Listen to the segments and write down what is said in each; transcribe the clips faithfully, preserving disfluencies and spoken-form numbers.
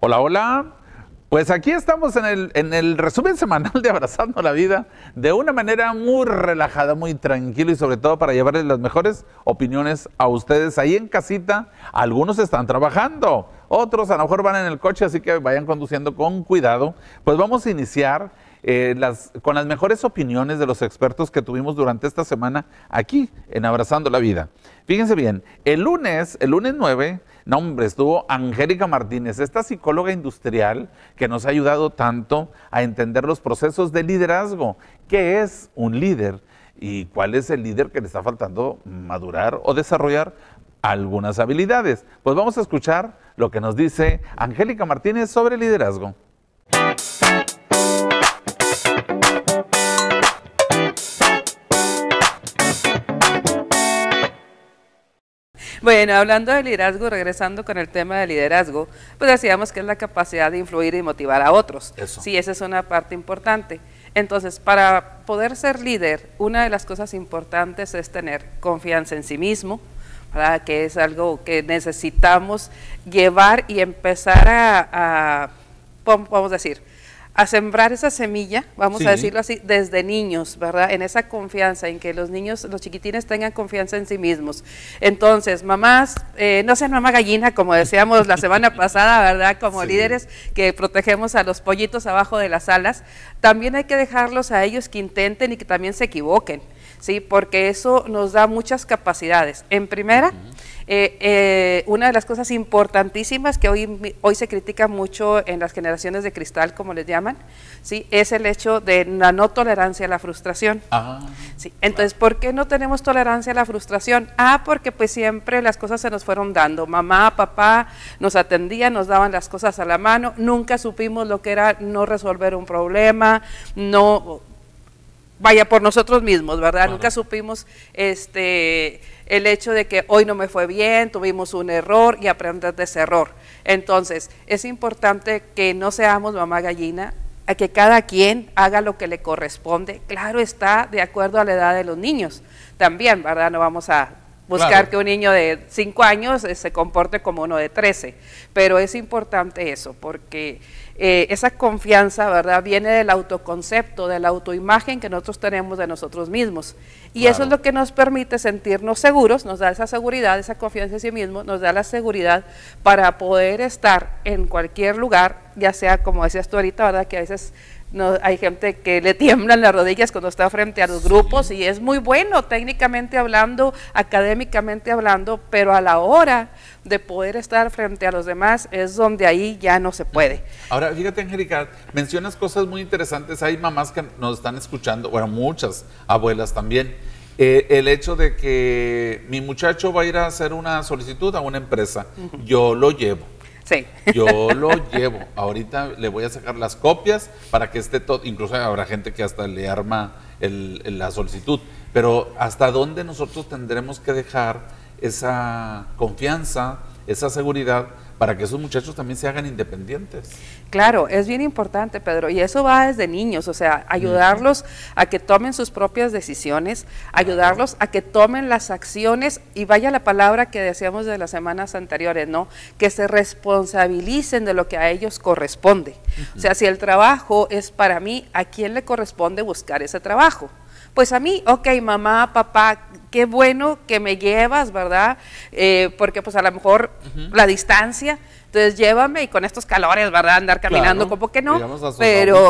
Hola, hola. Pues aquí estamos en el, en el resumen semanal de Abrazando la Vida de una manera muy relajada, muy tranquila y sobre todo para llevarles las mejores opiniones a ustedes ahí en casita. Algunos están trabajando, otros a lo mejor van en el coche, así que vayan conduciendo con cuidado. Pues vamos a iniciar eh, las, con las mejores opiniones de los expertos que tuvimos durante esta semana aquí en Abrazando la Vida. Fíjense bien, el lunes, el lunes nueve, no hombre, estuvo Angélica Martínez, esta psicóloga industrial que nos ha ayudado tanto a entender los procesos de liderazgo. ¿Qué es un líder? ¿Y cuál es el líder que le está faltando madurar o desarrollar algunas habilidades? Pues vamos a escuchar lo que nos dice Angélica Martínez sobre liderazgo. Bueno, hablando de liderazgo, regresando con el tema de liderazgo, pues decíamos que es la capacidad de influir y motivar a otros. Eso. Sí, esa es una parte importante. Entonces, para poder ser líder, una de las cosas importantes es tener confianza en sí mismo, ¿verdad? Que es algo que necesitamos llevar y empezar a, a vamos a decir, a sembrar esa semilla, vamos sí. a decirlo así, desde niños, ¿verdad? En esa confianza, en que los niños, los chiquitines tengan confianza en sí mismos. Entonces, mamás, eh, no sean mamá gallina, como decíamos la semana pasada, ¿verdad? Como sí. líderes que protegemos a los pollitos abajo de las alas, también hay que dejarlos a ellos que intenten y que también se equivoquen, ¿sí? Porque eso nos da muchas capacidades. En primera, uh-huh. Eh, eh, una de las cosas importantísimas que hoy, hoy se critica mucho en las generaciones de cristal, como les llaman, ¿sí? Es el hecho de la no tolerancia a la frustración. Ah, ¿sí? Entonces, claro. ¿por qué no tenemos tolerancia a la frustración? Ah, porque pues siempre las cosas se nos fueron dando. Mamá, papá nos atendían, nos daban las cosas a la mano, nunca supimos lo que era no resolver un problema, no... vaya por nosotros mismos, ¿verdad? Claro. Nunca supimos este, el hecho de que hoy no me fue bien, tuvimos un error y aprender de ese error. Entonces, es importante que no seamos mamá gallina, a que cada quien haga lo que le corresponde. Claro está, de acuerdo a la edad de los niños. También, ¿verdad? No vamos a buscar claro. que un niño de cinco años eh, se comporte como uno de trece, pero es importante eso, porque eh, esa confianza, ¿verdad?, viene del autoconcepto, de la autoimagen que nosotros tenemos de nosotros mismos, y claro. eso es lo que nos permite sentirnos seguros, nos da esa seguridad, esa confianza en sí mismo, nos da la seguridad para poder estar en cualquier lugar, ya sea, como decías tú ahorita, ¿verdad?, que a veces no, hay gente que le tiemblan las rodillas cuando está frente a los grupos, sí. y es muy bueno técnicamente hablando, académicamente hablando, pero a la hora de poder estar frente a los demás es donde ahí ya no se puede. Ahora, fíjate, Angélica, mencionas cosas muy interesantes. Hay mamás que nos están escuchando, bueno, muchas abuelas también. Eh, el hecho de que mi muchacho va a ir a hacer una solicitud a una empresa, uh-huh. yo lo llevo. Sí. Yo lo llevo. Ahorita le voy a sacar las copias para que esté todo. Incluso habrá gente que hasta le arma el, el, la solicitud. Pero ¿hasta dónde nosotros tendremos que dejar esa confianza, esa seguridad, para que esos muchachos también se hagan independientes? Claro, es bien importante, Pedro, y eso va desde niños, o sea, ayudarlos a que tomen sus propias decisiones, ayudarlos a que tomen las acciones, y vaya la palabra que decíamos de las semanas anteriores, ¿no? Que se responsabilicen de lo que a ellos corresponde. Uh-huh. O sea, si el trabajo es para mí, ¿a quién le corresponde buscar ese trabajo? Pues a mí, ok, mamá, papá, qué bueno que me llevas, ¿verdad? Eh, porque pues a lo mejor uh-huh. la distancia, entonces llévame, y con estos calores, ¿verdad? Andar caminando, claro, como que no, pero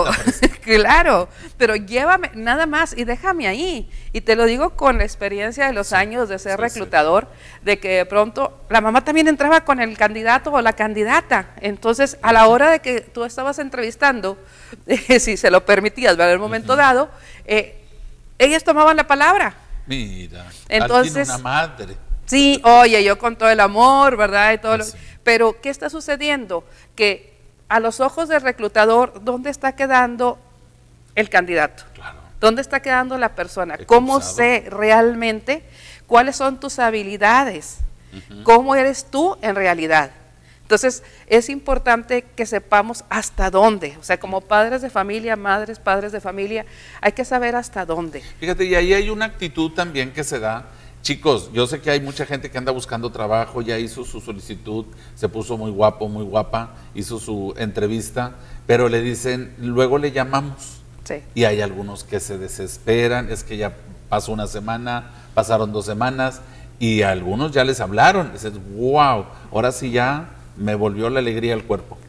claro, pero llévame nada más y déjame ahí. Y te lo digo con la experiencia de los sí, años de ser sí, reclutador, sí. de que de pronto la mamá también entraba con el candidato o la candidata. Entonces, a la hora de que tú estabas entrevistando, eh, si se lo permitías, ¿verdad? En el momento uh-huh. dado, eh, ellas tomaban la palabra. Mira, entonces, una madre. Sí, oye, yo con todo el amor, ¿verdad? Y todo pues lo, sí. Pero, ¿qué está sucediendo? Que a los ojos del reclutador, ¿dónde está quedando el candidato? Claro. ¿Dónde está quedando la persona? He ¿Cómo cruzado. sé realmente cuáles son tus habilidades? Uh-huh. ¿Cómo eres tú en realidad? Entonces, es importante que sepamos hasta dónde, o sea, como padres de familia, madres, padres de familia, hay que saber hasta dónde. Fíjate, y ahí hay una actitud también que se da chicos, yo sé que hay mucha gente que anda buscando trabajo, ya hizo su solicitud, se puso muy guapo, muy guapa, hizo su entrevista, pero le dicen, luego le llamamos. Sí. Y hay algunos que se desesperan, es que ya pasó una semana, pasaron dos semanas, y a algunos ya les hablaron. Dices, wow, ahora sí ya me volvió la alegría al cuerpo.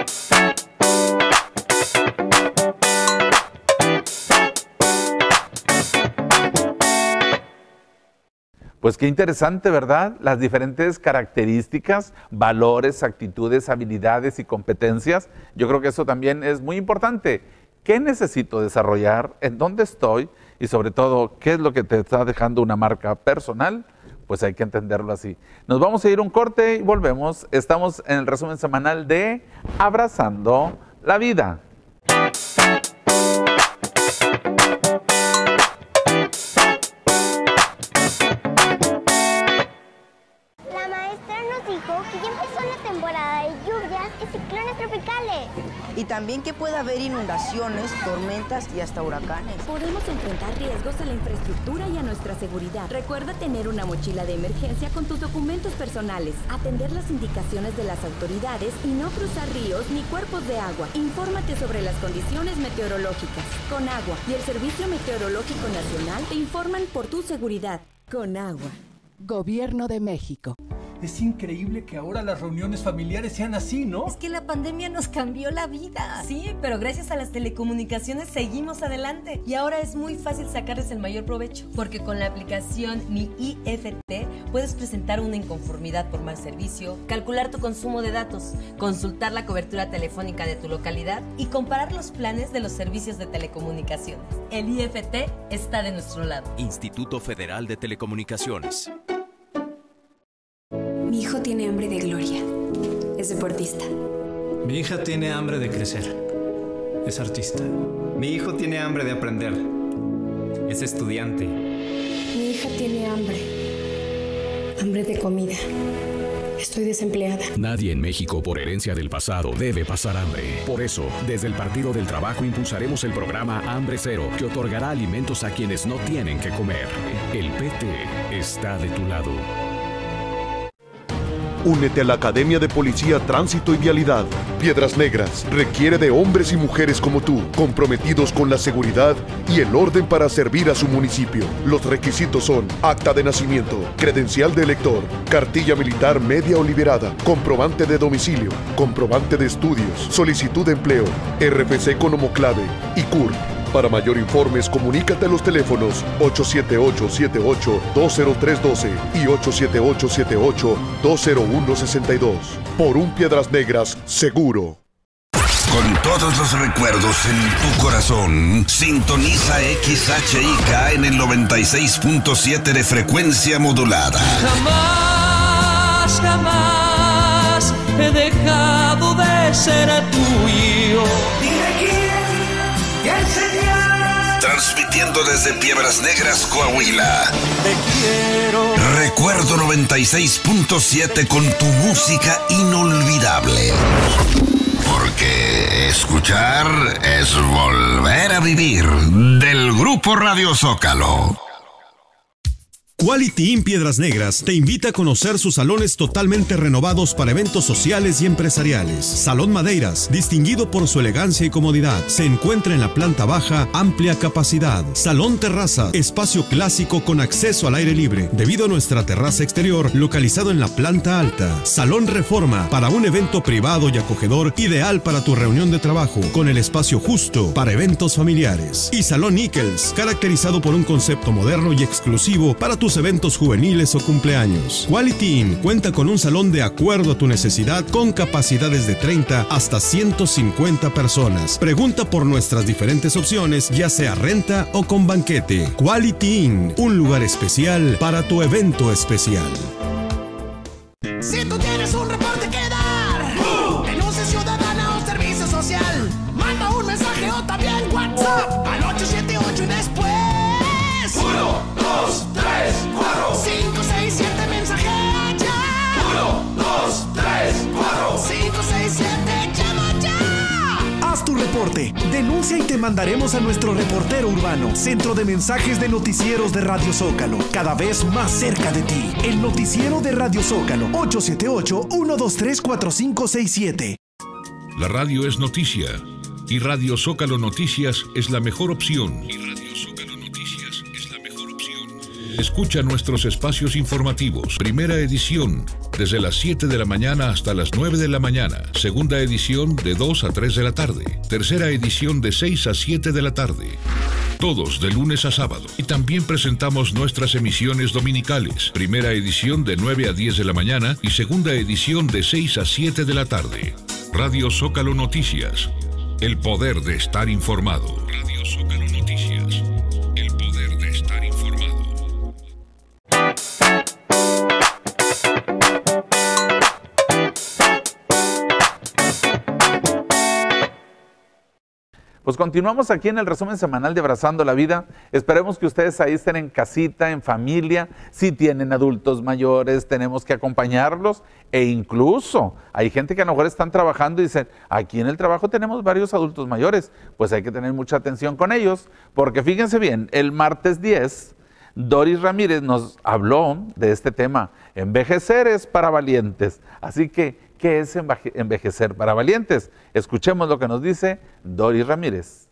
Pues qué interesante, ¿verdad? Las diferentes características, valores, actitudes, habilidades y competencias. Yo creo que eso también es muy importante. ¿Qué necesito desarrollar? ¿En dónde estoy? Y sobre todo, ¿qué es lo que te está dejando una marca personal? Pues hay que entenderlo así. Nos vamos a ir a un corte y volvemos. Estamos en el resumen semanal de Abrazando la Vida. Y también que pueda haber inundaciones, tormentas y hasta huracanes. Podemos enfrentar riesgos a la infraestructura y a nuestra seguridad. Recuerda tener una mochila de emergencia con tus documentos personales, atender las indicaciones de las autoridades y no cruzar ríos ni cuerpos de agua. Infórmate sobre las condiciones meteorológicas. Conagua y el Servicio Meteorológico Nacional te informan por tu seguridad. Conagua. Gobierno de México. Es increíble que ahora las reuniones familiares sean así, ¿no? Es que la pandemia nos cambió la vida. Sí, pero gracias a las telecomunicaciones seguimos adelante. Y ahora es muy fácil sacarles el mayor provecho. Porque con la aplicación Mi I F T puedes presentar una inconformidad por mal servicio, calcular tu consumo de datos, consultar la cobertura telefónica de tu localidad y comparar los planes de los servicios de telecomunicaciones. El I F T está de nuestro lado. Instituto Federal de Telecomunicaciones. Mi hijo tiene hambre de gloria. Es deportista. Mi hija tiene hambre de crecer. Es artista. Mi hijo tiene hambre de aprender. Es estudiante. Mi hija tiene hambre. Hambre de comida. Estoy desempleada. Nadie en México, por herencia del pasado, debe pasar hambre. Por eso, desde el Partido del Trabajo impulsaremos el programa Hambre Cero, que otorgará alimentos a quienes no tienen que comer. El P T está de tu lado. Únete a la Academia de Policía, Tránsito y Vialidad. Piedras Negras requiere de hombres y mujeres como tú, comprometidos con la seguridad y el orden para servir a su municipio. Los requisitos son acta de nacimiento, credencial de elector, cartilla militar media o liberada, comprobante de domicilio, comprobante de estudios, solicitud de empleo, R F C Economoclave y C U R P. Para mayor informes, comunícate a los teléfonos ocho siete ocho siete ocho dos cero tres uno dos y ocho siete ocho siete ocho dos cero uno seis dos. Por un Piedras Negras seguro. Con todos los recuerdos en tu corazón, sintoniza X H I K en el noventa y seis punto siete de frecuencia modulada. Jamás, jamás he dejado de ser tuyo. Dime quién, quién sería. Transmitiendo desde Piedras Negras, Coahuila. Te quiero. Recuerdo noventa y seis punto siete con tu música inolvidable. Porque escuchar es volver a vivir. Del Grupo Radio Zócalo. Quality Inn Piedras Negras te invita a conocer sus salones totalmente renovados para eventos sociales y empresariales. Salón Madeiras, distinguido por su elegancia y comodidad, se encuentra en la planta baja, amplia capacidad. Salón Terraza, espacio clásico con acceso al aire libre, debido a nuestra terraza exterior localizado en la planta alta. Salón Reforma, para un evento privado y acogedor, ideal para tu reunión de trabajo, con el espacio justo para eventos familiares. Y Salón Nichols, caracterizado por un concepto moderno y exclusivo para tus eventos juveniles o cumpleaños. Quality Inn cuenta con un salón de acuerdo a tu necesidad con capacidades de treinta hasta ciento cincuenta personas. Pregunta por nuestras diferentes opciones, ya sea renta o con banquete. Quality Inn, un lugar especial para tu evento especial. Si tú tienes un reporte que dar, uh, denuncia ciudadana o servicio social, manda un mensaje o también WhatsApp al ocho siete ocho y después uno, dos, tres, cuatro, cinco, seis, siete, mensaje ya. uno, dos, tres, cuatro, cinco, seis, siete, llama ya. Haz tu reporte reporte. Denuncia y te mandaremos a nuestro reportero urbano. Centro de Mensajes de Noticieros de Radio Zócalo. Cada vez más cerca de ti. El noticiero de Radio Zócalo. ocho siete ocho, uno dos tres, cuatro cinco seis siete. La radio es noticia. Y Radio Zócalo Noticias es la mejor opción. Y Radio Zócalo Noticias es la mejor opción. Escucha nuestros espacios informativos. Primera edición, desde las siete de la mañana hasta las nueve de la mañana. Segunda edición, de dos a tres de la tarde. Tercera edición, de seis a siete de la tarde. Todos de lunes a sábado. Y también presentamos nuestras emisiones dominicales. Primera edición, de nueve a diez de la mañana. Y segunda edición, de seis a siete de la tarde. Radio Zócalo Noticias. El poder de estar informado. Radio Zócalo Noticias. El poder de estar informado. Pues continuamos aquí en el resumen semanal de Abrazando la Vida. Esperemos que ustedes ahí estén en casita, en familia. Si tienen adultos mayores, tenemos que acompañarlos. E incluso hay gente que a lo mejor están trabajando y dicen, aquí en el trabajo tenemos varios adultos mayores. Pues hay que tener mucha atención con ellos. Porque fíjense bien, el martes diez, Doris Ramírez nos habló de este tema. Envejecer es para valientes. Así que, ¿qué es envejecer para valientes? Escuchemos lo que nos dice Doris Ramírez.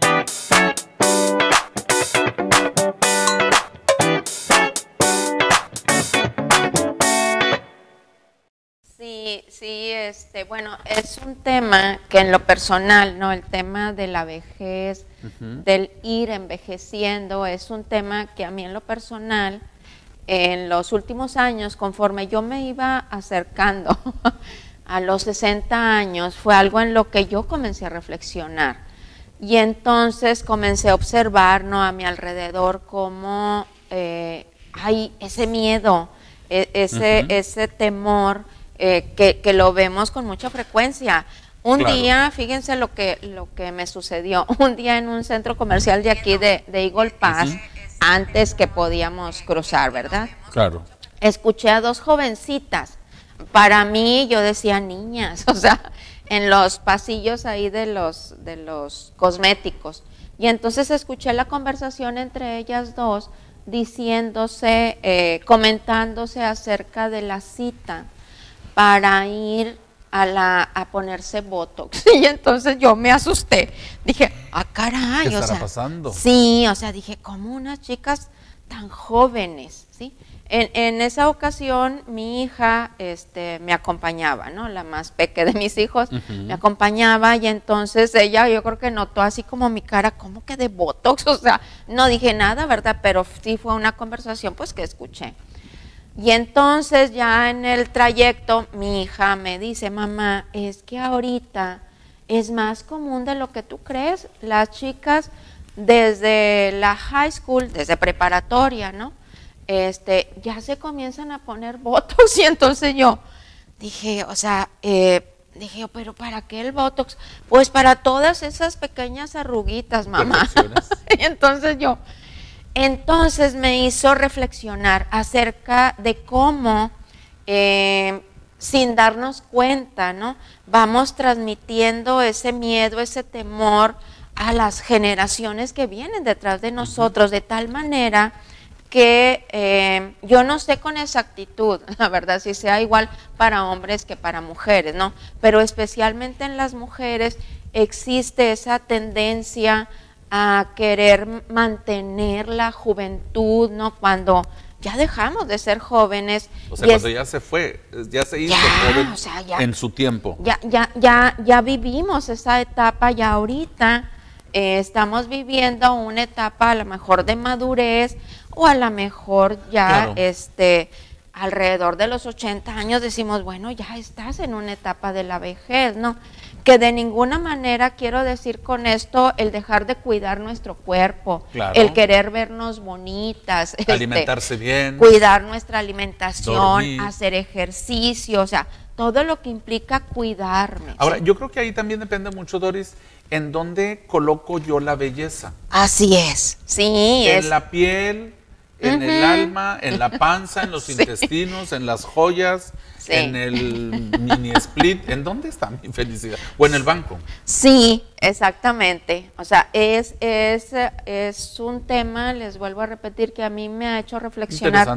Sí, sí, este, bueno, es un tema que en lo personal, ¿no? El tema de la vejez, uh-huh. del ir envejeciendo, es un tema que a mí en lo personal, en los últimos años, conforme yo me iba acercando a los sesenta años, fue algo en lo que yo comencé a reflexionar. Y entonces comencé a observar, ¿no? A mi alrededor cómo eh, hay ese miedo, e ese, uh-huh. ese temor, eh, que, que lo vemos con mucha frecuencia. Un claro. día, fíjense lo que, lo que me sucedió, un día en un centro comercial de aquí de, de Eagle Pass, uh-huh. antes que podíamos cruzar, ¿verdad? Claro. Escuché a dos jovencitas. Para mí, yo decía niñas, o sea, en los pasillos ahí de los, de los cosméticos. Y entonces escuché la conversación entre ellas dos, diciéndose, eh, comentándose acerca de la cita para ir a, la, a ponerse Botox. Y entonces yo me asusté. Dije, ah, caray. ¿Qué estará o sea, pasando? Sí, o sea, dije, ¿cómo unas chicas tan jóvenes? ¿Sí? En, en esa ocasión mi hija este, me acompañaba, ¿no? La más pequeña de mis hijos, uh-huh. me acompañaba y entonces ella yo creo que notó así como mi cara, ¿cómo que de Botox? O sea, no dije nada, ¿verdad? Pero sí fue una conversación pues que escuché. Y entonces ya en el trayecto mi hija me dice, mamá, es que ahorita es más común de lo que tú crees, las chicas desde la high school, desde preparatoria, ¿no? Este, ya se comienzan a poner Botox y entonces yo dije, o sea, eh, dije, pero ¿para qué el Botox? Pues para todas esas pequeñas arruguitas, mamá. Y entonces yo, entonces me hizo reflexionar acerca de cómo, eh, sin darnos cuenta, ¿no? Vamos transmitiendo ese miedo, ese temor a las generaciones que vienen detrás de nosotros, de tal manera que eh, yo no sé con exactitud, la verdad, si sea igual para hombres que para mujeres, ¿no? Pero especialmente en las mujeres existe esa tendencia a querer mantener la juventud, ¿no? Cuando ya dejamos de ser jóvenes. O sea, cuando es, ya se fue, ya se hizo ya, joven o sea, ya, en su tiempo. Ya, ya, ya, ya vivimos esa etapa, ya ahorita eh, estamos viviendo una etapa a lo mejor de madurez, o a lo mejor ya claro. este, alrededor de los ochenta años decimos, bueno, ya estás en una etapa de la vejez, ¿no? Que de ninguna manera quiero decir con esto el dejar de cuidar nuestro cuerpo, claro. el querer vernos bonitas, alimentarse este, bien, cuidar nuestra alimentación, dormir. Hacer ejercicio, o sea, todo lo que implica cuidarme. Ahora, ¿sí? Yo creo que ahí también depende mucho, Doris, en dónde coloco yo la belleza. Así es, sí. En es. la piel, en uh-huh. el alma, en la panza, en los sí. intestinos, en las joyas, Sí. En el mini split, ¿en dónde está mi felicidad? ¿O en el banco? Sí, exactamente. O sea, es, es, es un tema, les vuelvo a repetir, que a mí me ha hecho reflexionar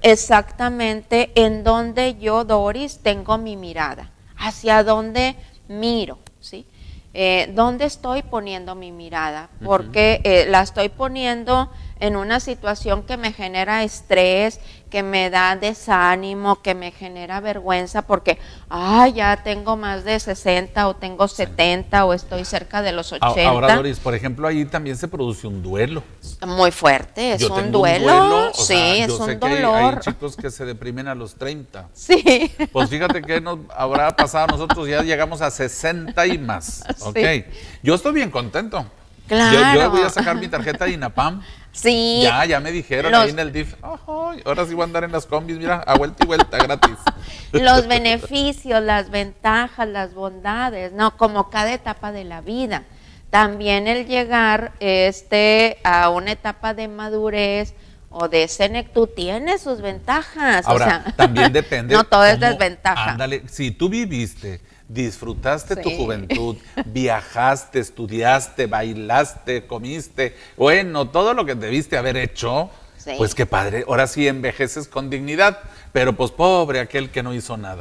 exactamente en dónde yo, Doris, tengo mi mirada, hacia dónde miro, ¿sí? Eh, ¿Dónde estoy poniendo mi mirada? Porque eh, la estoy poniendo en una situación que me genera estrés, que me da desánimo, que me genera vergüenza porque, ah, ya tengo más de sesenta o tengo setenta o estoy cerca de los ochenta. Ahora, Doris, por ejemplo, ahí también se produce un duelo. Muy fuerte, es Yo un tengo duelo, un duelo, o sí, sea, es yo un sé que dolor. hay, hay chicos que se deprimen a los treinta. Sí. Pues fíjate que nos habrá pasado, nosotros ya llegamos a sesenta y más. Sí. Ok, yo estoy bien contento. Claro. Yo, yo voy a sacar mi tarjeta de INAPAM. Sí. Ya, ya me dijeron Los... ahí en el D I F. Oh, ahora sí voy a andar en las combis, mira, a vuelta y vuelta, gratis. Los beneficios, las ventajas, las bondades, ¿no? Como cada etapa de la vida. También el llegar este, a una etapa de madurez o de senectud tiene sus ventajas. Ahora, o sea, también depende. No todo es cómo, desventaja. Ándale, si tú viviste, disfrutaste Sí. tu juventud, viajaste, estudiaste, bailaste, comiste, bueno, todo lo que debiste haber hecho, Sí. pues qué padre, ahora sí envejeces con dignidad, pero pues pobre aquel que no hizo nada.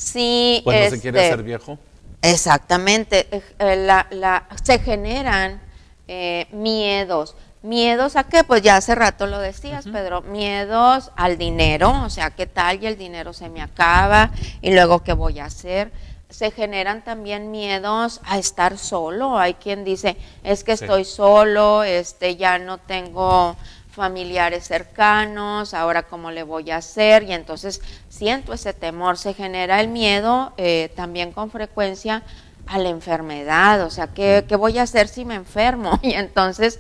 Sí, Cuando este, se quiere hacer viejo. Exactamente, eh, la, la, se generan eh, miedos. ¿Miedos a qué? Pues ya hace rato lo decías, uh-huh. Pedro, miedos al dinero, o sea, ¿qué tal? Y el dinero se me acaba, y luego ¿qué voy a hacer? Se generan también miedos a estar solo. Hay quien dice, es que estoy sí. solo, este, ya no tengo familiares cercanos, ahora cómo le voy a hacer, y entonces siento ese temor. Se genera el miedo eh, también con frecuencia a la enfermedad, o sea, ¿qué, qué voy a hacer si me enfermo? Y entonces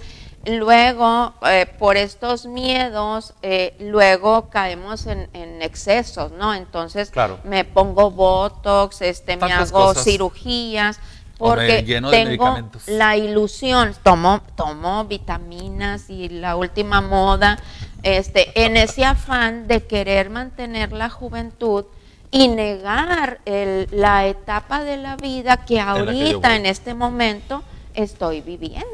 luego, eh, por estos miedos, eh, luego caemos en, en excesos, ¿no? Entonces claro. me pongo botox, este, me hago cosas. cirugías, porque lleno tengo de medicamentos. La ilusión, tomo, tomo vitaminas y la última moda, este, en ese afán de querer mantener la juventud y negar el, la etapa de la vida que ahorita, en este momento, estoy viviendo.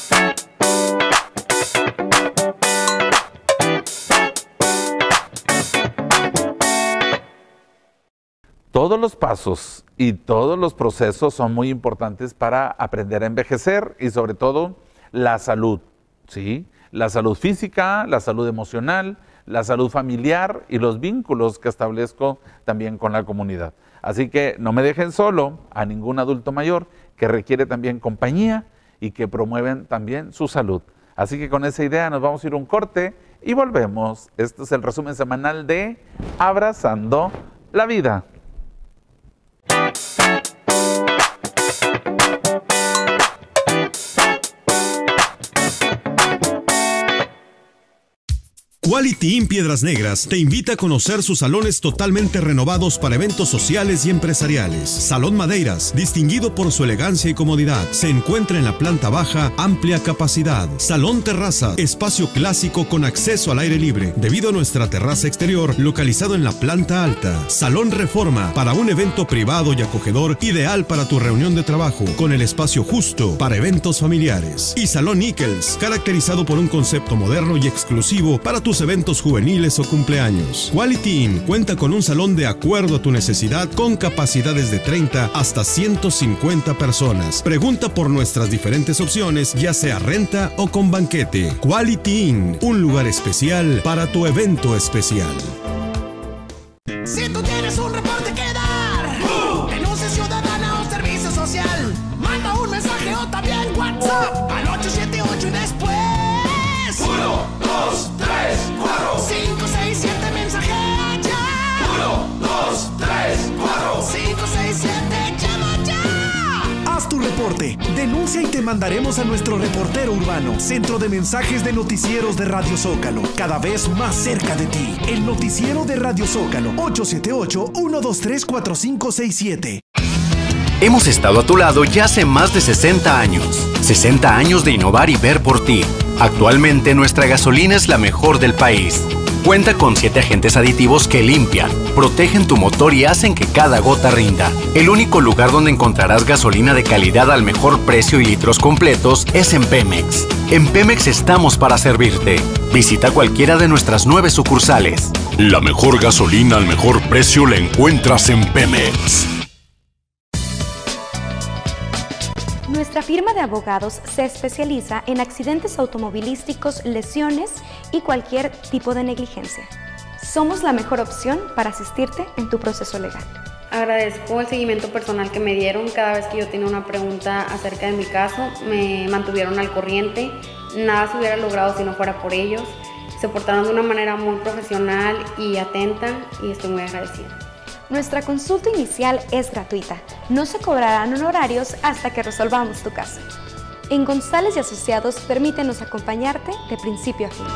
Todos los pasos y todos los procesos son muy importantes para aprender a envejecer y sobre todo la salud, ¿sí? La salud física, la salud emocional, la salud familiar y los vínculos que establezco también con la comunidad. Así que no me dejen solo a ningún adulto mayor que requiere también compañía y que promueven también su salud. Así que con esa idea nos vamos a ir a un corte y volvemos. Este es el resumen semanal de Abrazando la Vida. Quality Inn Piedras Negras te invita a conocer sus salones totalmente renovados para eventos sociales y empresariales. Salón Madeiras, distinguido por su elegancia y comodidad, se encuentra en la planta baja, amplia capacidad. Salón Terraza, espacio clásico con acceso al aire libre, debido a nuestra terraza exterior localizado en la planta alta. Salón Reforma, para un evento privado y acogedor, ideal para tu reunión de trabajo, con el espacio justo para eventos familiares. Y Salón Nichols, caracterizado por un concepto moderno y exclusivo para tus eventos juveniles o cumpleaños. Quality Inn cuenta con un salón de acuerdo a tu necesidad con capacidades de treinta hasta ciento cincuenta personas. Pregunta por nuestras diferentes opciones, ya sea renta o con banquete. Quality Inn, un lugar especial para tu evento especial. Si tú tienes un reporte que dar, uh, denuncia ciudadana o servicio social, manda un mensaje o también WhatsApp al ocho siete ocho y después uno, dos, tres, cuatro, cinco, seis, siete, mensaje ya. uno, dos, tres, cuatro, cinco, seis, siete, llama ya. Haz tu reporte, denuncia y te mandaremos a nuestro reportero urbano, Centro de Mensajes de Noticieros de Radio Zócalo, cada vez más cerca de ti. El noticiero de Radio Zócalo, ocho siete ocho, uno dos tres, cuatro cinco seis siete. Hemos estado a tu lado ya hace más de sesenta años. sesenta años de innovar y ver por ti. Actualmente nuestra gasolina es la mejor del país. Cuenta con siete agentes aditivos que limpian, protegen tu motor y hacen que cada gota rinda. El único lugar donde encontrarás gasolina de calidad al mejor precio y litros completos es en Pemex. En Pemex estamos para servirte. Visita cualquiera de nuestras nueve sucursales. La mejor gasolina al mejor precio la encuentras en Pemex. Nuestra firma de abogados se especializa en accidentes automovilísticos, lesiones y cualquier tipo de negligencia. Somos la mejor opción para asistirte en tu proceso legal. Agradezco el seguimiento personal que me dieron cada vez que yo tenía una pregunta acerca de mi caso. Me mantuvieron al corriente, nada se hubiera logrado si no fuera por ellos. Se portaron de una manera muy profesional y atenta y estoy muy agradecida. Nuestra consulta inicial es gratuita. No se cobrarán honorarios hasta que resolvamos tu caso. En González y Asociados, permítenos acompañarte de principio a fin.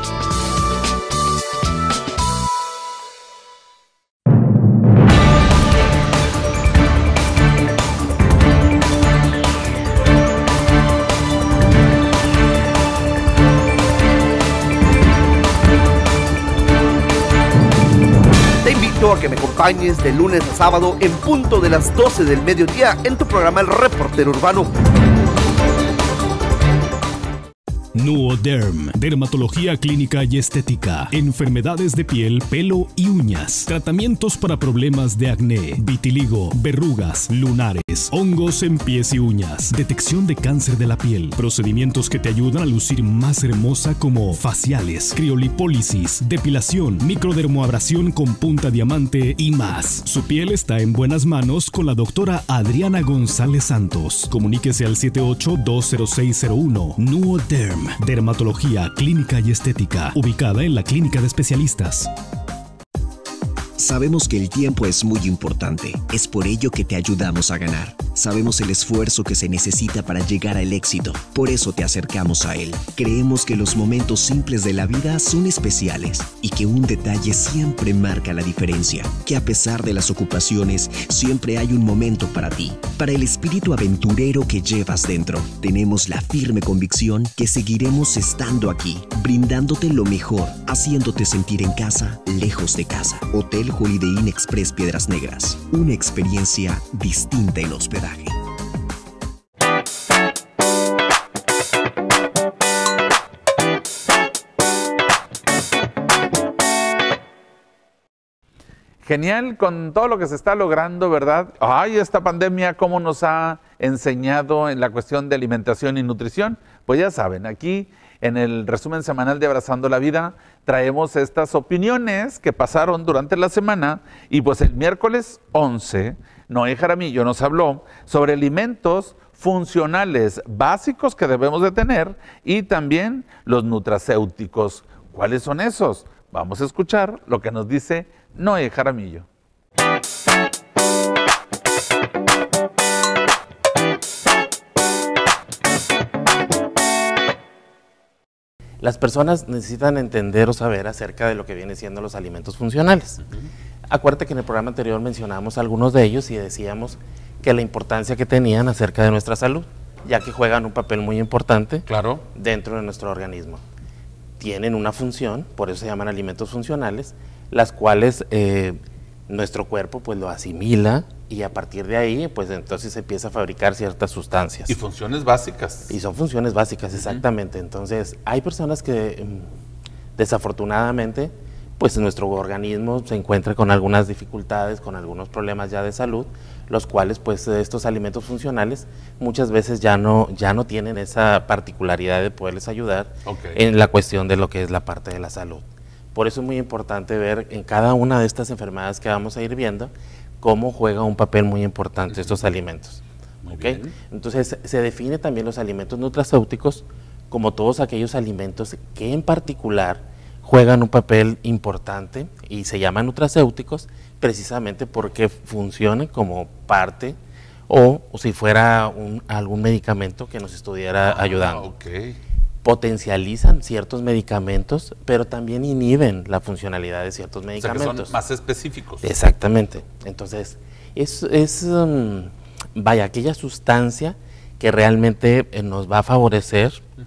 A que me acompañes de lunes a sábado en punto de las doce del mediodía en tu programa El Reportero Urbano. Nuoderm, dermatología clínica y estética, enfermedades de piel, pelo y uñas, tratamientos para problemas de acné, vitiligo, verrugas, lunares, hongos en pies y uñas, detección de cáncer de la piel, procedimientos que te ayudan a lucir más hermosa como faciales, criolipólisis, depilación, microdermoabrasión con punta diamante y más. Su piel está en buenas manos con la doctora Adriana González Santos. Comuníquese al siete ocho dos cero seis cero uno. Nuoderm, dermatología clínica y estética, ubicada en la Clínica de Especialistas. Sabemos que el tiempo es muy importante, es por ello que te ayudamos a ganar. Sabemos el esfuerzo que se necesita para llegar al éxito, por eso te acercamos a él. Creemos que los momentos simples de la vida son especiales y que un detalle siempre marca la diferencia, que a pesar de las ocupaciones, siempre hay un momento para ti, para el espíritu aventurero que llevas dentro. Tenemos la firme convicción que seguiremos estando aquí, brindándote lo mejor, haciéndote sentir en casa, lejos de casa. Hotel Holiday Inn Express Piedras Negras, una experiencia distinta en hospedaje. Genial con todo lo que se está logrando, ¿verdad? Ay, esta pandemia cómo nos ha enseñado en la cuestión de alimentación y nutrición. Pues ya saben, aquí en el resumen semanal de Abrazando la Vida traemos estas opiniones que pasaron durante la semana y pues el miércoles once, Noé Jaramillo nos habló sobre alimentos funcionales básicos que debemos de tener y también los nutracéuticos. ¿Cuáles son esos? Vamos a escuchar lo que nos dice Noé Jaramillo. Las personas necesitan entender o saber acerca de lo que vienen siendo los alimentos funcionales. Uh-huh. Acuérdate que en el programa anterior mencionamos algunos de ellos y decíamos que la importancia que tenían acerca de nuestra salud, ya que juegan un papel muy importante claro. dentro de nuestro organismo. Tienen una función, por eso se llaman alimentos funcionales, las cuales eh, nuestro cuerpo pues lo asimila y a partir de ahí pues entonces se empieza a fabricar ciertas sustancias. Y funciones básicas. Y son funciones básicas, exactamente. Uh-huh. Entonces hay personas que desafortunadamente pues nuestro organismo se encuentra con algunas dificultades, con algunos problemas ya de salud, los cuales pues estos alimentos funcionales muchas veces ya no, ya no tienen esa particularidad de poderles ayudar okay. en la cuestión de lo que es la parte de la salud. Por eso es muy importante ver en cada una de estas enfermedades que vamos a ir viendo cómo juega un papel muy importante estos alimentos. ¿Okay? Entonces se define también los alimentos nutracéuticos como todos aquellos alimentos que en particular juegan un papel importante y se llaman nutracéuticos precisamente porque funcionen como parte o, o si fuera un, algún medicamento que nos estuviera ah, ayudando. Okay. Potencializan ciertos medicamentos, pero también inhiben la funcionalidad de ciertos medicamentos. O sea, que son más específicos. Exactamente. Entonces, es, es um, vaya, aquella sustancia que realmente eh, nos va a favorecer uh-huh.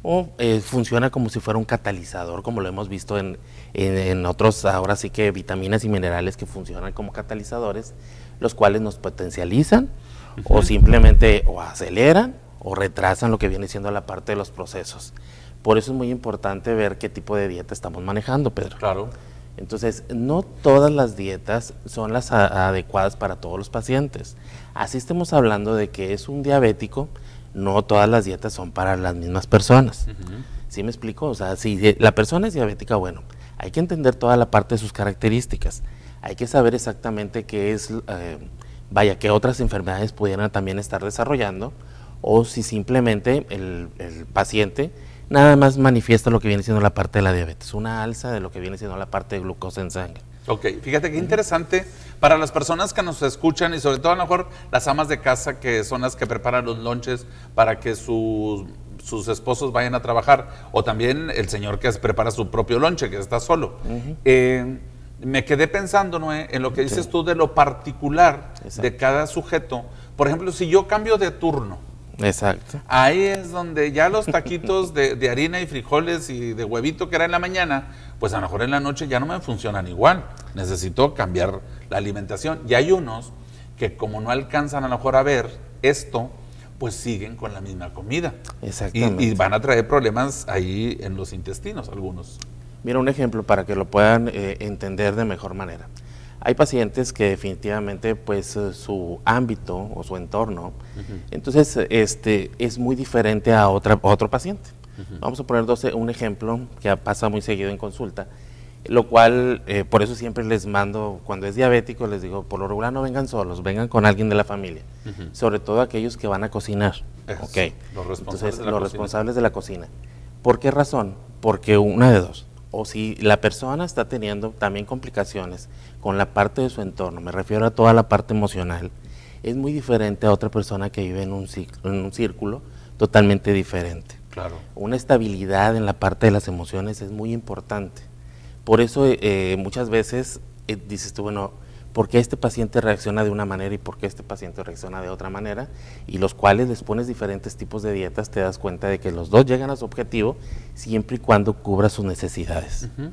o eh, funciona como si fuera un catalizador, como lo hemos visto en, en, en otros, ahora sí que vitaminas y minerales que funcionan como catalizadores, los cuales nos potencializan uh-huh. o simplemente o aceleran o retrasan lo que viene siendo la parte de los procesos. Por eso es muy importante ver qué tipo de dieta estamos manejando, Pedro. Claro. Entonces, no todas las dietas son las a- adecuadas para todos los pacientes. Así estemos hablando de que es un diabético, no todas las dietas son para las mismas personas. Uh-huh. ¿Sí me explico? O sea, si la persona es diabética, bueno, hay que entender toda la parte de sus características. Hay que saber exactamente qué es, eh, vaya, qué otras enfermedades pudieran también estar desarrollando, o si simplemente el, el paciente nada más manifiesta lo que viene siendo la parte de la diabetes, una alza de lo que viene siendo la parte de glucosa en sangre. Ok, fíjate qué interesante para las personas que nos escuchan y sobre todo a lo mejor las amas de casa que son las que preparan los lonches para que sus, sus esposos vayan a trabajar, o también el señor que prepara su propio lonche, que está solo. Uh-huh. eh, me quedé pensando, Noé, en lo que dices sí. tú de lo particular Exacto. de cada sujeto. Por ejemplo, si yo cambio de turno, Exacto. ahí es donde ya los taquitos de, de harina y frijoles y de huevito que era en la mañana, pues a lo mejor en la noche ya no me funcionan igual. Necesito cambiar la alimentación. Y hay unos que como no alcanzan a lo mejor a ver esto, pues siguen con la misma comida. Exactamente. Y, y van a traer problemas ahí en los intestinos algunos. Mira un ejemplo para que lo puedan eh, entender de mejor manera. Hay pacientes que definitivamente pues su ámbito o su entorno, uh-huh. entonces este es muy diferente a, otra, a otro paciente. Uh-huh. Vamos a poner dos, un ejemplo que pasa muy seguido en consulta, lo cual eh, por eso siempre les mando, cuando es diabético les digo, por lo regular no vengan solos, vengan con alguien de la familia, uh-huh. sobre todo aquellos que van a cocinar. Eso, okay. Los responsables, entonces, de, la los cocina. responsables de la cocina. ¿Por qué razón? Porque una de dos. O si la persona está teniendo también complicaciones con la parte de su entorno, me refiero a toda la parte emocional, es muy diferente a otra persona que vive en un círculo, en un círculo totalmente diferente. Claro. Una estabilidad en la parte de las emociones es muy importante. Por eso eh, muchas veces eh, dices tú, bueno, ¿por qué este paciente reacciona de una manera y por qué este paciente reacciona de otra manera? Y los cuales les pones diferentes tipos de dietas, te das cuenta de que los dos llegan a su objetivo siempre y cuando cubra sus necesidades. Uh-huh.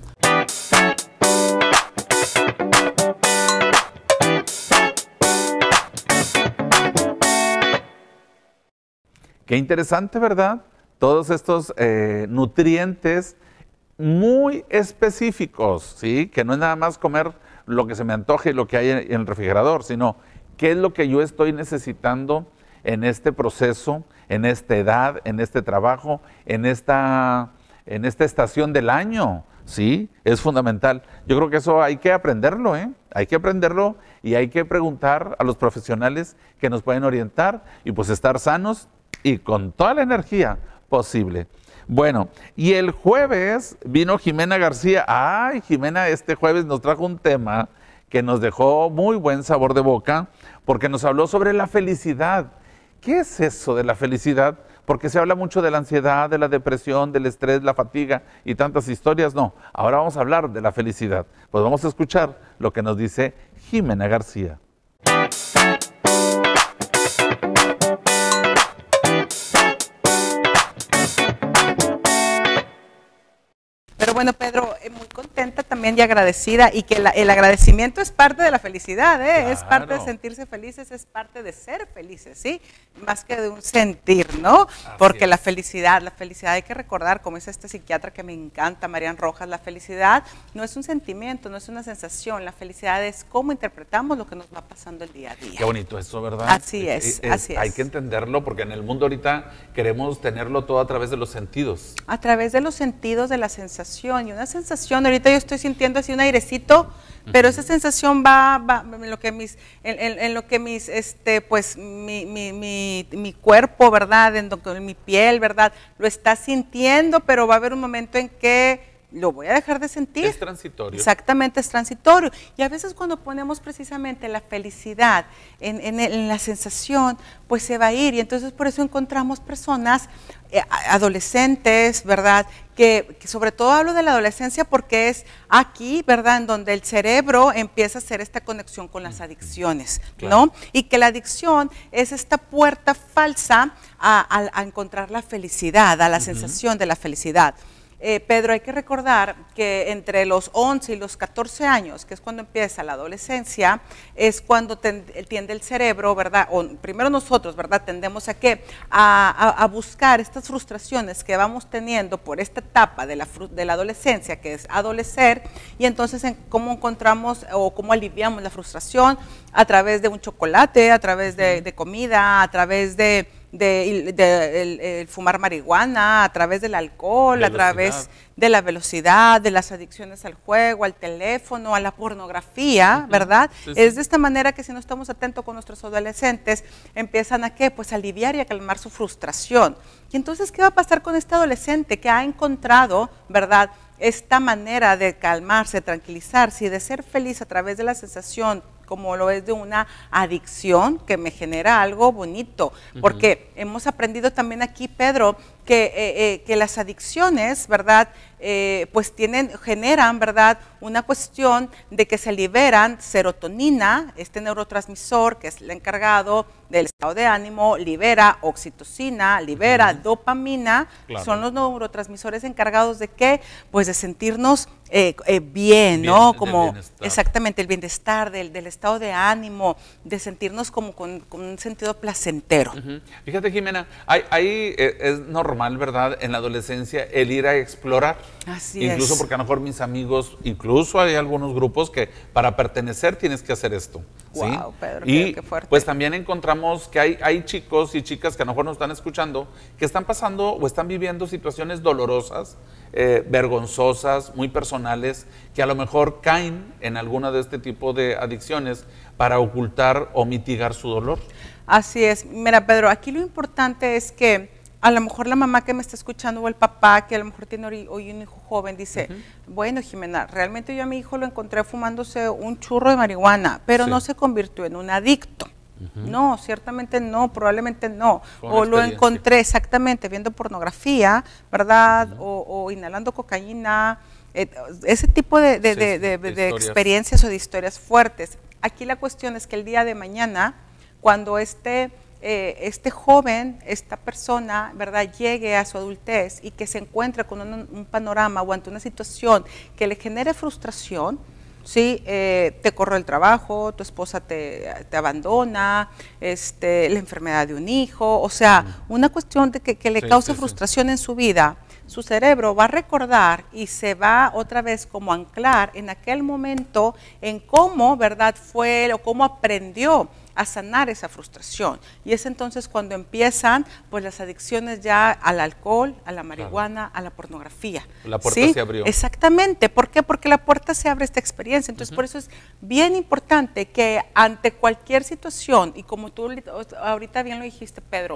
Qué interesante, ¿verdad? Todos estos eh, nutrientes muy específicos, ¿sí? Que no es nada más comer lo que se me antoje y lo que hay en el refrigerador, sino qué es lo que yo estoy necesitando en este proceso, en esta edad, en este trabajo, en esta, en esta estación del año, ¿sí? Es fundamental. Yo creo que eso hay que aprenderlo, ¿eh? Hay que aprenderlo y hay que preguntar a los profesionales que nos pueden orientar y pues estar sanos y con toda la energía posible. Bueno, y el jueves vino Jimena García. Ay, Jimena, este jueves nos trajo un tema que nos dejó muy buen sabor de boca, porque nos habló sobre la felicidad. ¿Qué es eso de la felicidad? Porque se habla mucho de la ansiedad, de la depresión, del estrés, la fatiga y tantas historias. No, ahora vamos a hablar de la felicidad. Pues vamos a escuchar lo que nos dice Jimena García. Pero bueno, Pedro, eh, muy contenta también y agradecida, y que la, el agradecimiento es parte de la felicidad, ¿eh? Claro. Es parte de sentirse felices, es parte de ser felices, ¿sí? Más que de un sentir, ¿no? Así Porque es. la felicidad, la felicidad hay que recordar, como es este psiquiatra que me encanta, Marian Rojas, la felicidad no es un sentimiento, no es una sensación, la felicidad es cómo interpretamos lo que nos va pasando el día a día. Qué bonito eso, ¿verdad? Así es, es, es así es. Hay que entenderlo porque en el mundo ahorita queremos tenerlo todo a través de los sentidos. A través de los sentidos, de la sensación. Y una sensación, ahorita yo estoy sintiendo así un airecito, pero esa sensación va, va en lo que mis, en, en, en lo que mis, este, pues, mi, mi, mi, mi cuerpo, ¿verdad? En, en mi piel, ¿verdad? Lo está sintiendo, pero va a haber un momento en que lo voy a dejar de sentir. Es transitorio. Exactamente, es transitorio. Y a veces cuando ponemos precisamente la felicidad en, en, en la sensación, pues se va a ir. Y entonces por eso encontramos personas, eh, adolescentes, ¿verdad? Que, que sobre todo hablo de la adolescencia porque es aquí, ¿verdad? En donde el cerebro empieza a hacer esta conexión con las adicciones, claro. ¿no? Y que la adicción es esta puerta falsa a, a, a encontrar la felicidad, a la uh-huh. sensación de la felicidad. Eh, Pedro, hay que recordar que entre los once y los catorce años, que es cuando empieza la adolescencia, es cuando tiende el cerebro, ¿verdad? O primero nosotros, ¿verdad? Tendemos a qué? A, a, a buscar estas frustraciones que vamos teniendo por esta etapa de la, de la adolescencia, que es adolecer, y entonces en cómo encontramos o cómo aliviamos la frustración a través de un chocolate, a través de, de comida, a través de... de, de, de el, el fumar marihuana, a través del alcohol, velocidad. A través de la velocidad, de las adicciones al juego, al teléfono, a la pornografía, uh-huh. ¿verdad? Sí, sí. Es de esta manera que si no estamos atentos con nuestros adolescentes, empiezan a ¿qué? Pues a aliviar y a calmar su frustración. Y entonces, ¿qué va a pasar con este adolescente que ha encontrado, ¿verdad?, esta manera de calmarse, de tranquilizarse y de ser feliz a través de la sensación, como lo es de una adicción que me genera algo bonito, porque uh-huh. hemos aprendido también aquí, Pedro, que, eh, eh, que las adicciones, ¿verdad?, eh, pues tienen, generan, ¿verdad?, una cuestión de que se liberan serotonina, este neurotransmisor que es el encargado del estado de ánimo, libera oxitocina, libera uh-huh. dopamina, claro. son los neurotransmisores encargados de qué, pues de sentirnos eh, eh, bien, bien, ¿no? Como exactamente el bienestar del, del estado de ánimo, de sentirnos como con, con un sentido placentero. Uh-huh. Fíjate, Jimena, hay, hay, eh, es normal, ¿verdad?, en la adolescencia el ir a explorar. Así incluso es. Porque a lo mejor mis amigos, incluso hay algunos grupos que para pertenecer tienes que hacer esto. Wow, ¿sí? Pedro, y qué, qué fuerte. Pues también encontramos que hay, hay chicos y chicas que a lo mejor nos están escuchando que están pasando o están viviendo situaciones dolorosas, eh, vergonzosas, muy personales, que a lo mejor caen en alguna de este tipo de adicciones para ocultar o mitigar su dolor. Así es. Mira, Pedro, aquí lo importante es que a lo mejor la mamá que me está escuchando o el papá que a lo mejor tiene hoy un hijo joven dice, uh-huh. bueno, Jimena, realmente yo a mi hijo lo encontré fumándose un churro de marihuana, pero sí. no se convirtió en un adicto. Uh-huh. No, ciertamente no, probablemente no. O lo encontré exactamente viendo pornografía, ¿verdad? Uh-huh. o, o inhalando cocaína, eh, ese tipo de, de, sí, de, de, de, de experiencias o de historias fuertes. Aquí la cuestión es que el día de mañana, cuando este... Eh, este joven, esta persona, ¿verdad?, llegue a su adultez y que se encuentre con un, un panorama o ante una situación que le genere frustración, ¿sí? Eh, te corrió el trabajo, tu esposa te, te abandona, este, la enfermedad de un hijo, o sea, una cuestión de que, que le sí, cause sí, frustración sí. en su vida, su cerebro va a recordar y se va otra vez como a anclar en aquel momento en cómo, ¿verdad?, fue o cómo aprendió a sanar esa frustración. Y es entonces cuando empiezan pues las adicciones ya al alcohol, a la marihuana, claro. a la pornografía. La puerta ¿sí? se abrió. Exactamente. ¿Por qué? Porque la puerta se abre a esta experiencia. Entonces uh-huh. por eso es bien importante que ante cualquier situación, y como tú ahorita bien lo dijiste, Pedro,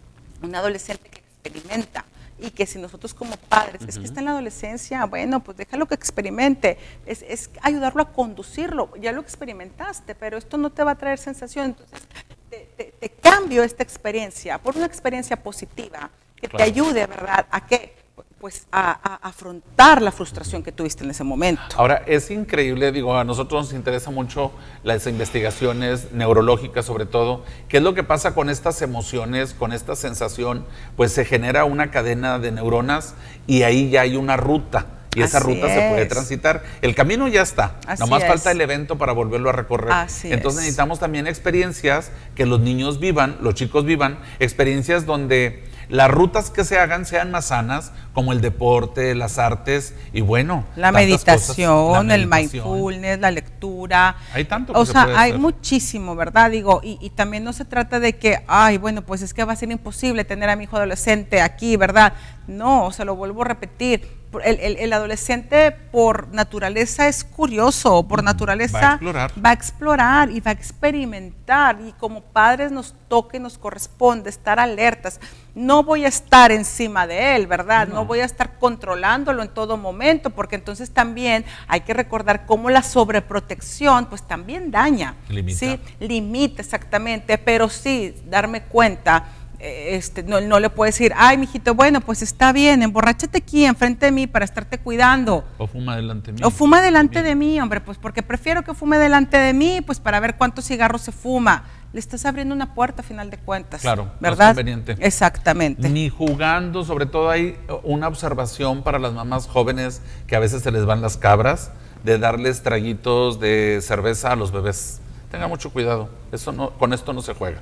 un adolescente que experimenta, y que si nosotros como padres, uh-huh. es que está en la adolescencia, bueno, pues déjalo que experimente, es, es ayudarlo a conducirlo, ya lo experimentaste, pero esto no te va a traer sensación, entonces te, te, te cambio esta experiencia por una experiencia positiva que claro. te ayude, ¿verdad?, a qué? Pues a, a afrontar la frustración que tuviste en ese momento. Ahora, es increíble, digo, a nosotros nos interesa mucho las investigaciones neurológicas sobre todo, qué es lo que pasa con estas emociones, con esta sensación, pues se genera una cadena de neuronas y ahí ya hay una ruta. Y esa Así ruta es. se puede transitar. El camino ya está, Así nomás es. falta el evento para volverlo a recorrer. Así Entonces es. necesitamos también experiencias que los niños vivan, los chicos vivan, experiencias donde las rutas que se hagan sean más sanas, como el deporte, las artes y bueno, la meditación, cosas, la el meditación. mindfulness, la lectura. Hay tanto que O se sea, puede hay hacer. muchísimo, ¿verdad? Digo, y, y también no se trata de que, ay, bueno, pues es que va a ser imposible tener a mi hijo adolescente aquí, ¿verdad? No, o sea, lo vuelvo a repetir. el, el, el adolescente por naturaleza es curioso, por naturaleza va a explorar. va a explorar y va a experimentar, y como padres nos toca y nos corresponde estar alertas. No voy a estar encima de él, ¿verdad? No. no voy a estar controlándolo en todo momento, porque entonces también hay que recordar cómo la sobreprotección pues también daña. Limita. Sí, limita exactamente, pero sí darme cuenta. Este, no, no le puedo decir, ay, mijito, bueno, pues está bien, emborráchate aquí enfrente de mí para estarte cuidando. O fuma delante de mí. O fuma delante de mí, hombre, pues porque prefiero que fume delante de mí, pues para ver cuántos cigarros se fuma. Le estás abriendo una puerta a final de cuentas. Claro, ¿verdad? No es conveniente. Exactamente. Ni jugando, sobre todo hay una observación para las mamás jóvenes que a veces se les van las cabras, de darles traguitos de cerveza a los bebés. Tenga mucho cuidado, eso no, con esto no se juega.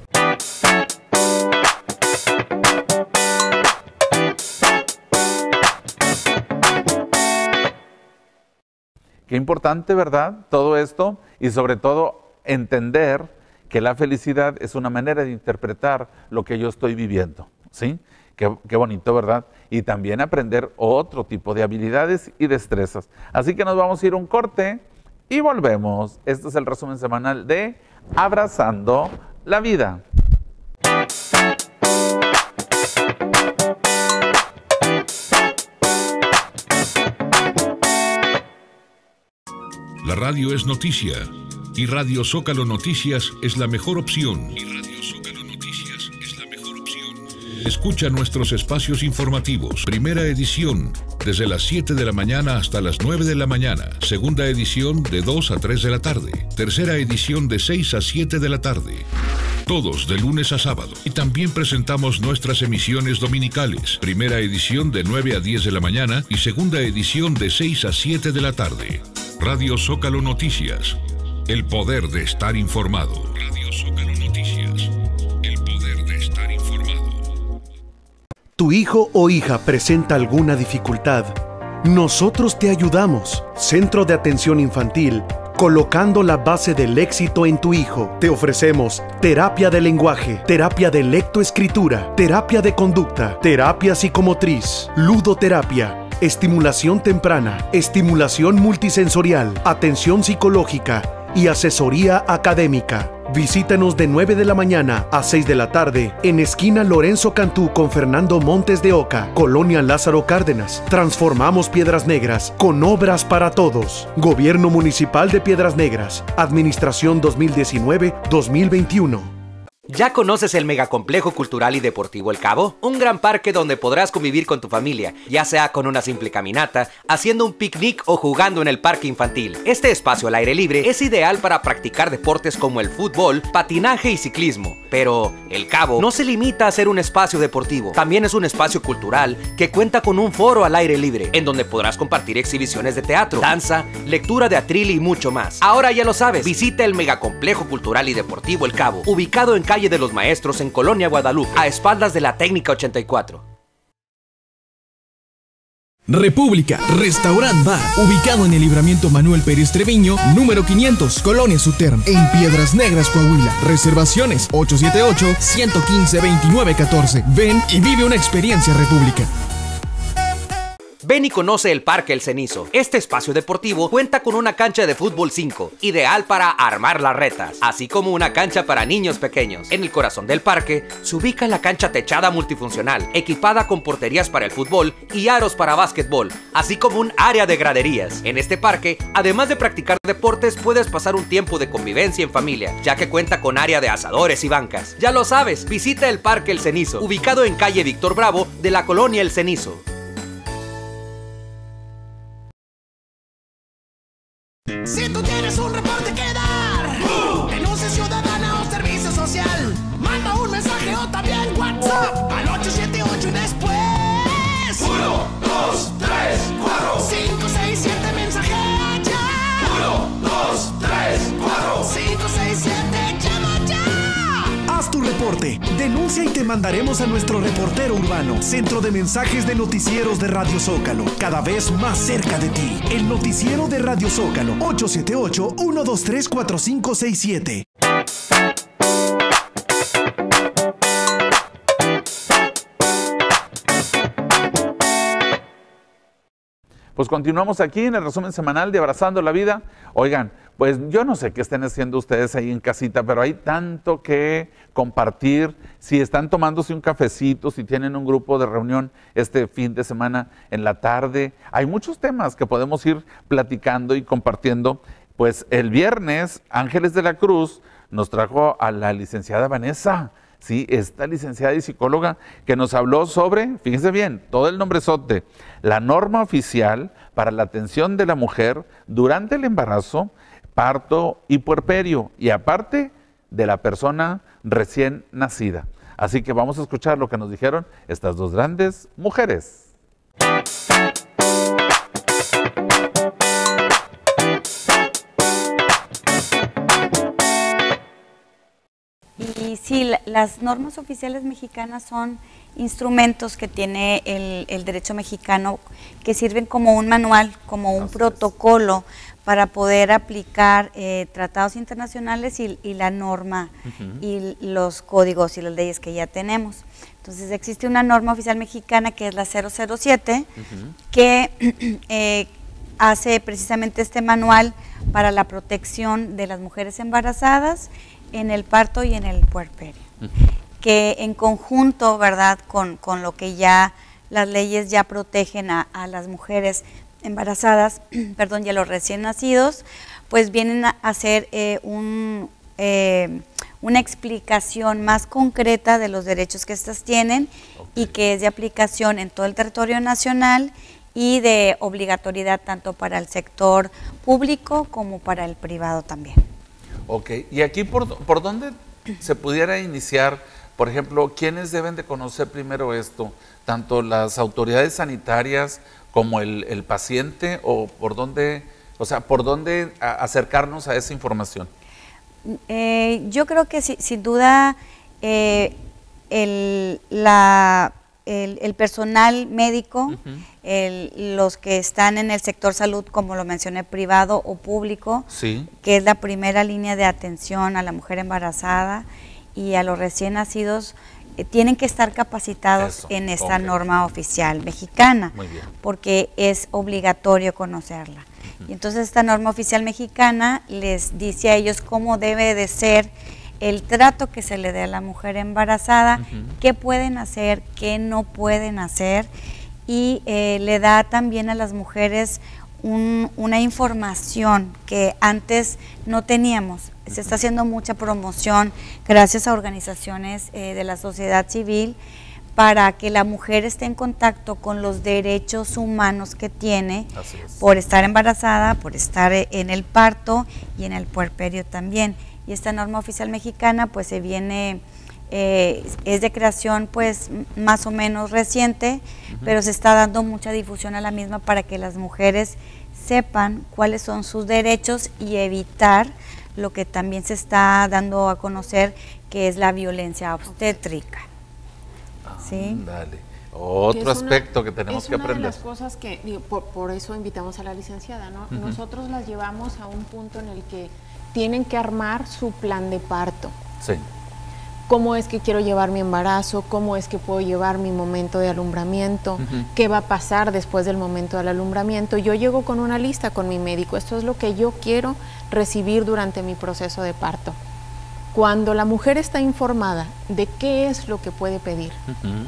Qué importante, ¿verdad? Todo esto, y sobre todo entender que la felicidad es una manera de interpretar lo que yo estoy viviendo, ¿sí? Qué, qué bonito, ¿verdad? Y también aprender otro tipo de habilidades y destrezas. Así que nos vamos a ir a un corte y volvemos. Este es el resumen semanal de Abrazando la Vida. La radio es noticia y Radio Zócalo Noticias es la mejor opción. Y Radio Zócalo Noticias es la mejor opción. Escucha nuestros espacios informativos. Primera edición, desde las siete de la mañana hasta las nueve de la mañana. Segunda edición, de dos a tres de la tarde. Tercera edición, de seis a siete de la tarde. Todos de lunes a sábado. Y también presentamos nuestras emisiones dominicales. Primera edición de nueve a diez de la mañana y segunda edición de seis a siete de la tarde. Radio Zócalo Noticias. El poder de estar informado. Radio Zócalo Noticias. El poder de estar informado. ¿Tu hijo o hija presenta alguna dificultad? Nosotros te ayudamos. Centro de Atención Infantil, colocando la base del éxito en tu hijo. Te ofrecemos terapia de lenguaje, terapia de lectoescritura, terapia de conducta, terapia psicomotriz, ludoterapia, estimulación temprana, estimulación multisensorial, atención psicológica y asesoría académica. Visítanos de nueve de la mañana a seis de la tarde en esquina Lorenzo Cantú con Fernando Montes de Oca, Colonia Lázaro Cárdenas. Transformamos Piedras Negras con obras para todos. Gobierno Municipal de Piedras Negras. Administración dos mil diecinueve a dos mil veintiuno. ¿Ya conoces el Megacomplejo Cultural y Deportivo El Cabo? Un gran parque donde podrás convivir con tu familia, ya sea con una simple caminata, haciendo un picnic o jugando en el parque infantil. Este espacio al aire libre es ideal para practicar deportes como el fútbol, patinaje y ciclismo. Pero El Cabo no se limita a ser un espacio deportivo, también es un espacio cultural que cuenta con un foro al aire libre, en donde podrás compartir exhibiciones de teatro, danza, lectura de atril y mucho más. Ahora ya lo sabes, visita el Megacomplejo Cultural y Deportivo El Cabo, ubicado en calle de los Maestros en Colonia Guadalupe, a espaldas de la Técnica ochenta y cuatro. República, Restaurant Bar, ubicado en el Libramiento Manuel Pérez Treviño, número quinientos, Colonia Suterm, en Piedras Negras, Coahuila. Reservaciones ocho siete ocho, uno uno cinco, dos nueve uno cuatro. Ven y vive una experiencia República. Ven y conoce el Parque El Cenizo. Este espacio deportivo cuenta con una cancha de fútbol cinco, ideal para armar las retas, así como una cancha para niños pequeños. En el corazón del parque se ubica la cancha techada multifuncional, equipada con porterías para el fútbol y aros para básquetbol, así como un área de graderías. En este parque, además de practicar deportes, puedes pasar un tiempo de convivencia en familia, ya que cuenta con área de asadores y bancas. Ya lo sabes, visita el Parque El Cenizo, ubicado en calle Víctor Bravo de la Colonia El Cenizo. Si tú tienes un reporte que dar, uh, denuncia ciudadana o servicio social, manda un mensaje o también WhatsApp al ocho siete ocho y después uno, dos, tres, cuatro, cinco, seis, siete, mensaje ya. uno, dos, tres, cuatro, cinco, seis, siete, llama ya. Haz tu reporte, denuncia y te mandaremos a nuestro reportero urbano. Centro de Mensajes de Noticieros de Radio Zócalo, cada vez más cerca de ti. El noticiero de Radio Zócalo, ocho siete ocho, uno dos tres, cuatro cinco seis siete. pues continuamos aquí en el resumen semanal de Abrazando la Vida. Oigan, pues yo no sé qué estén haciendo ustedes ahí en casita, pero hay tanto que compartir. Si están tomándose un cafecito, si tienen un grupo de reunión este fin de semana en la tarde, hay muchos temas que podemos ir platicando y compartiendo. Pues el viernes, Ángeles de la Cruz nos trajo a la licenciada Vanessa, sí, esta licenciada y psicóloga que nos habló sobre, fíjense bien, todo el nombrezote, la norma oficial para la atención de la mujer durante el embarazo, parto y puerperio, y aparte de la persona recién nacida. Así que vamos a escuchar lo que nos dijeron estas dos grandes mujeres. Y sí, la, las normas oficiales mexicanas son instrumentos que tiene el, el derecho mexicano que sirven como un manual, como un Así protocolo es. para poder aplicar eh, tratados internacionales y, y la norma uh-huh. y los códigos y las leyes que ya tenemos. Entonces existe una norma oficial mexicana que es la cero cero siete uh-huh. que eh, hace precisamente este manual para la protección de las mujeres embarazadas en el parto y en el puerperio, uh-huh. que en conjunto, ¿verdad?, con, con lo que ya las leyes ya protegen a, a las mujeres embarazadas, perdón, y a los recién nacidos, pues vienen a hacer eh, un, eh, una explicación más concreta de los derechos que éstas tienen okay. y que es de aplicación en todo el territorio nacional y de obligatoriedad tanto para el sector público como para el privado también. Ok, y aquí por, por dónde se pudiera iniciar, por ejemplo, ¿quiénes deben de conocer primero esto? ¿Tanto las autoridades sanitarias como el, el paciente o por dónde, o sea, por dónde a, acercarnos a esa información? Eh, yo creo que sí, sin duda eh, el, la, el, el personal médico, uh-huh. el, los que están en el sector salud, como lo mencioné, privado o público, sí. que es la primera línea de atención a la mujer embarazada y a los recién nacidos, eh, tienen que estar capacitados Eso, en esta okay. norma oficial mexicana, porque es obligatorio conocerla. Uh-huh. Y entonces esta norma oficial mexicana les dice a ellos cómo debe de ser el trato que se le dé a la mujer embarazada, uh-huh. qué pueden hacer, qué no pueden hacer, y eh, le da también a las mujeres un, una información que antes no teníamos. Uh-huh. Se está haciendo mucha promoción gracias a organizaciones eh, de la sociedad civil para que la mujer esté en contacto con los derechos humanos que tiene por estar embarazada, por estar en el parto y en el puerperio también. Y esta norma oficial mexicana pues se viene, eh, es de creación pues más o menos reciente, uh-huh. pero se está dando mucha difusión a la misma para que las mujeres sepan cuáles son sus derechos y evitar lo que también se está dando a conocer, que es la violencia obstétrica. ¿Sí? Dale. Otro que aspecto una, que tenemos que aprender. Es una aprender. de las cosas que, digo, por, por eso invitamos a la licenciada, ¿no? Uh-huh. Nosotros las llevamos a un punto en el que tienen que armar su plan de parto. Sí. ¿Cómo es que quiero llevar mi embarazo? ¿Cómo es que puedo llevar mi momento de alumbramiento? Uh-huh. ¿Qué va a pasar después del momento del alumbramiento? Yo llego con una lista con mi médico. Esto es lo que yo quiero recibir durante mi proceso de parto. Cuando la mujer está informada de qué es lo que puede pedir, uh-huh.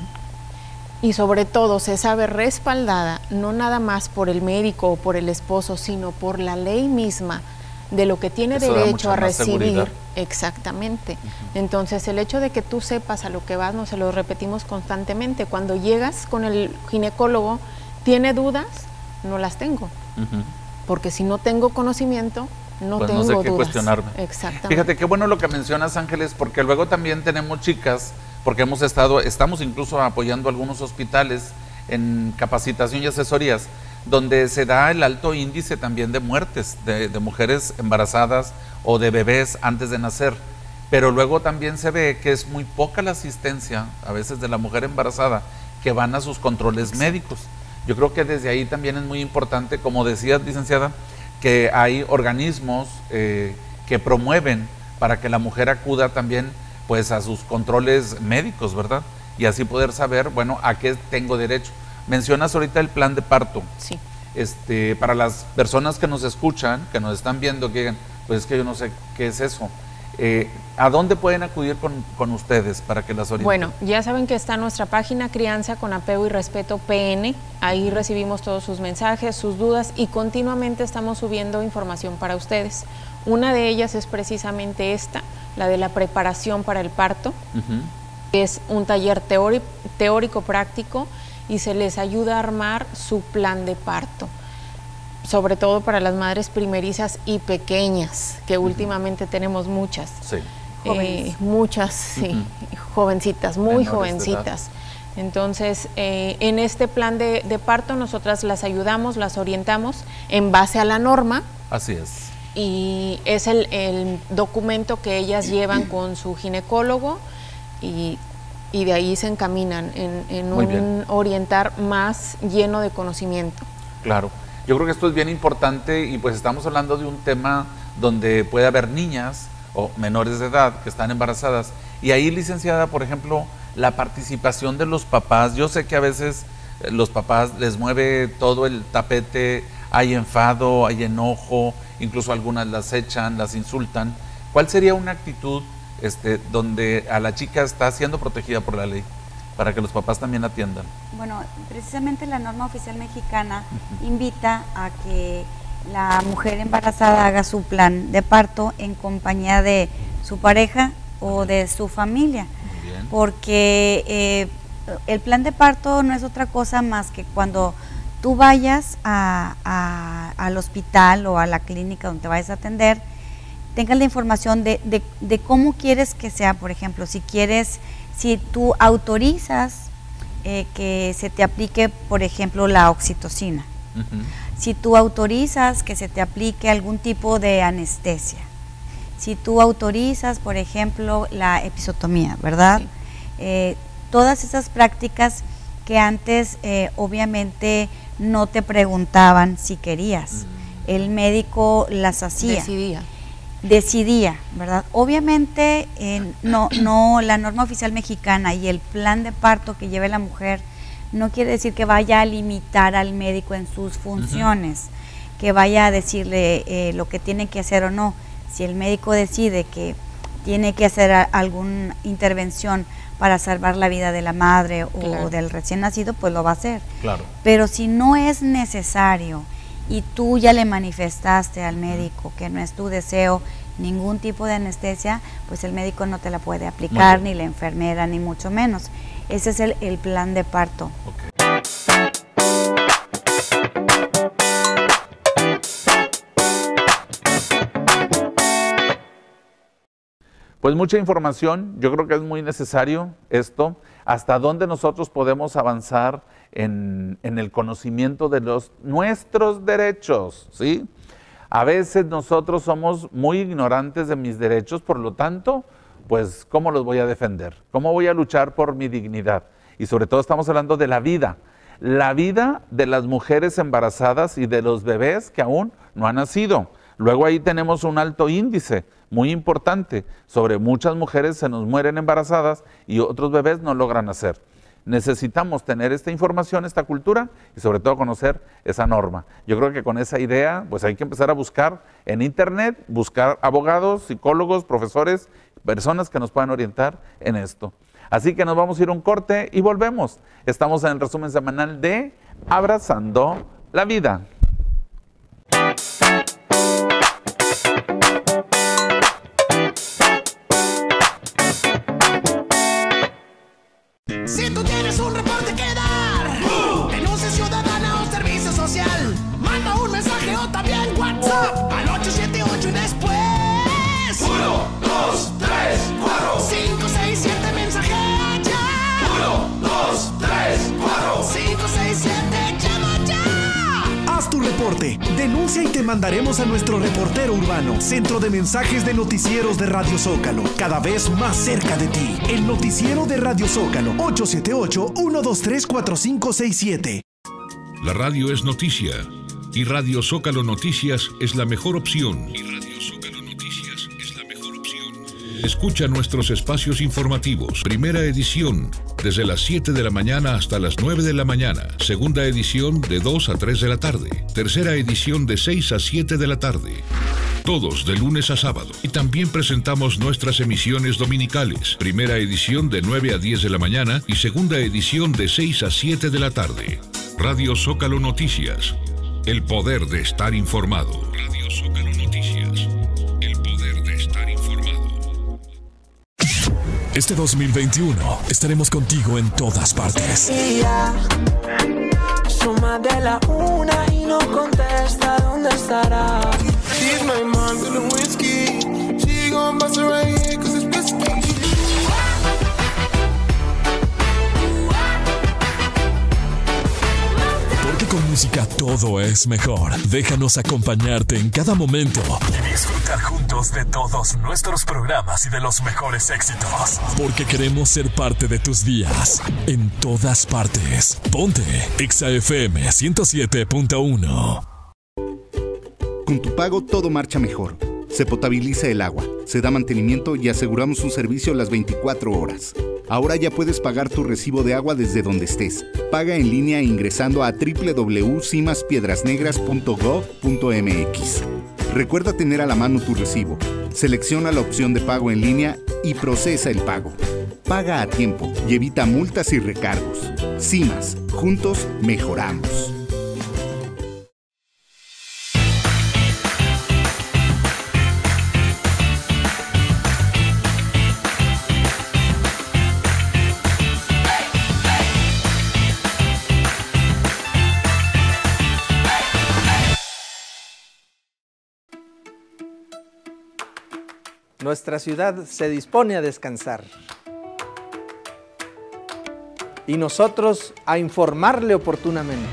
y sobre todo se sabe respaldada, no nada más por el médico o por el esposo, sino por la ley misma, de lo que tiene Eso derecho a recibir, exactamente. Uh-huh. Entonces el hecho de que tú sepas a lo que vas, no se lo repetimos constantemente, cuando llegas con el ginecólogo, ¿tiene dudas? No las tengo, uh-huh. porque si no tengo conocimiento, no pues tengo no sé qué dudas. Cuestionarme. Exactamente. Fíjate qué bueno lo que mencionas, Ángeles, porque luego también tenemos chicas, porque hemos estado, estamos incluso apoyando algunos hospitales en capacitación y asesorías, donde se da el alto índice también de muertes de, de mujeres embarazadas o de bebés antes de nacer, pero luego también se ve que es muy poca la asistencia a veces de la mujer embarazada que van a sus controles médicos. Yo creo que desde ahí también es muy importante, como decías, licenciada, que hay organismos eh, que promueven para que la mujer acuda también pues a sus controles médicos, ¿verdad? Y así poder saber, bueno, a qué tengo derecho. Mencionas ahorita el plan de parto. Sí. este, para las personas que nos escuchan, que nos están viendo, que digan, pues es que yo no sé qué es eso, eh, ¿a dónde pueden acudir con, con ustedes para que las orienten? Bueno, ya saben que está nuestra página Crianza con Apego y Respeto P N, ahí recibimos todos sus mensajes, sus dudas y continuamente estamos subiendo información para ustedes. Una de ellas es precisamente esta, la de la preparación para el parto. Uh-huh. Es un taller teórico, teórico práctico y se les ayuda a armar su plan de parto, sobre todo para las madres primerizas y pequeñas, que uh-huh. últimamente tenemos muchas. Sí. Eh, muchas, sí, uh-huh. jovencitas, muy Menores jovencitas. Entonces, eh, en este plan de, de parto nosotras las ayudamos, las orientamos en base a la norma. Así es. Y es el, el documento que ellas llevan con su ginecólogo y, y de ahí se encaminan en, en un bien. orientar más lleno de conocimiento. Claro, yo creo que esto es bien importante y pues estamos hablando de un tema donde puede haber niñas o menores de edad que están embarazadas y ahí, licenciada, por ejemplo, la participación de los papás. Yo sé que a veces los papás les mueve todo el tapete, hay enfado, hay enojo, incluso algunas las echan, las insultan. ¿Cuál sería una actitud este, donde a la chica está siendo protegida por la ley para que los papás también atiendan? Bueno, precisamente la norma oficial mexicana uh-huh. invita a que la mujer embarazada haga su plan de parto en compañía de su pareja o de su familia, porque eh, el plan de parto no es otra cosa más que cuando tú vayas a, a, al hospital o a la clínica donde te vayas a atender, tengas la información de, de, de cómo quieres que sea. Por ejemplo, si quieres, si tú autorizas eh, que se te aplique, por ejemplo, la oxitocina, uh-huh. si tú autorizas que se te aplique algún tipo de anestesia, si tú autorizas, por ejemplo, la episiotomía, ¿verdad? Sí. Eh, todas esas prácticas que antes eh, obviamente no te preguntaban si querías, mm. el médico las hacía. Decidía. Decidía, ¿verdad? Obviamente eh, no, no, la norma oficial mexicana y el plan de parto que lleve la mujer no quiere decir que vaya a limitar al médico en sus funciones, uh-huh. que vaya a decirle eh, lo que tiene que hacer o no. Si el médico decide que tiene que hacer a, alguna intervención para salvar la vida de la madre o claro. del recién nacido, pues lo va a hacer. Claro. Pero si no es necesario y tú ya le manifestaste al médico que no es tu deseo ningún tipo de anestesia, pues el médico no te la puede aplicar, ni la enfermera, ni mucho menos. Ese es el, el plan de parto. Okay. Pues mucha información, yo creo que es muy necesario esto, hasta dónde nosotros podemos avanzar en, en el conocimiento de los nuestros derechos, ¿sí? A veces nosotros somos muy ignorantes de mis derechos, por lo tanto, pues, ¿cómo los voy a defender? ¿Cómo voy a luchar por mi dignidad? Y sobre todo estamos hablando de la vida, la vida de las mujeres embarazadas y de los bebés que aún no han nacido. Luego ahí tenemos un alto índice muy importante, sobre muchas mujeres se nos mueren embarazadas y otros bebés no logran nacer. Necesitamos tener esta información, esta cultura y sobre todo conocer esa norma. Yo creo que con esa idea pues hay que empezar a buscar en internet, buscar abogados, psicólogos, profesores, personas que nos puedan orientar en esto. Así que nos vamos a ir a un corte y volvemos. Estamos en el resumen semanal de Abrazando la Vida. Si tú tienes un reporte que dar, uh, denuncia ciudadana o servicio social, manda un mensaje o también WhatsApp al ocho siete ocho y después uno, dos, tres, cuatro, cinco, seis, siete mensajes ya. uno, dos, tres, cuatro, cinco, seis, siete, llama ya. Haz tu reporte, denuncia y te mandaremos a nuestro reportero urbano, Centro de Mensajes de Noticieros de Radio Zócalo, cada vez más cerca de ti. El noticiero de Radio Zócalo, ocho siete ocho, uno dos tres, cuatro cinco seis siete. La radio es noticia y Radio Zócalo Noticias es la mejor opción. Y Radio Zócalo Noticias es la mejor opción. Escucha nuestros espacios informativos. Primera edición, desde las siete de la mañana hasta las nueve de la mañana. Segunda edición de dos a tres de la tarde. Tercera edición de seis a siete de la tarde. Todos de lunes a sábado. Y también presentamos nuestras emisiones dominicales. Primera edición de nueve a diez de la mañana y segunda edición de seis a siete de la tarde. Radio Zócalo Noticias. El poder de estar informado. Radio Zócalo Noticias. El poder de estar informado. Este dos mil veintiuno estaremos contigo en todas partes. Son más de la una y no contesta dónde estará. She's my mom to the whiskey. She gon' bust it right here cause it's whiskey. Porque con música todo es mejor. Déjanos acompañarte en cada momento y disfrutar juntos de todos nuestros programas y de los mejores éxitos. Porque queremos ser parte de tus días en todas partes. Ponte Exa F M ciento siete punto uno. Con tu pago todo marcha mejor. Se potabiliza el agua, se da mantenimiento y aseguramos un servicio las veinticuatro horas. Ahora ya puedes pagar tu recibo de agua desde donde estés. Paga en línea ingresando a doble u doble u doble u punto cimas piedras negras punto gov punto m x. Recuerda tener a la mano tu recibo. Selecciona la opción de pago en línea y procesa el pago. Paga a tiempo y evita multas y recargos. Cimas, juntos mejoramos. Nuestra ciudad se dispone a descansar y nosotros a informarle oportunamente.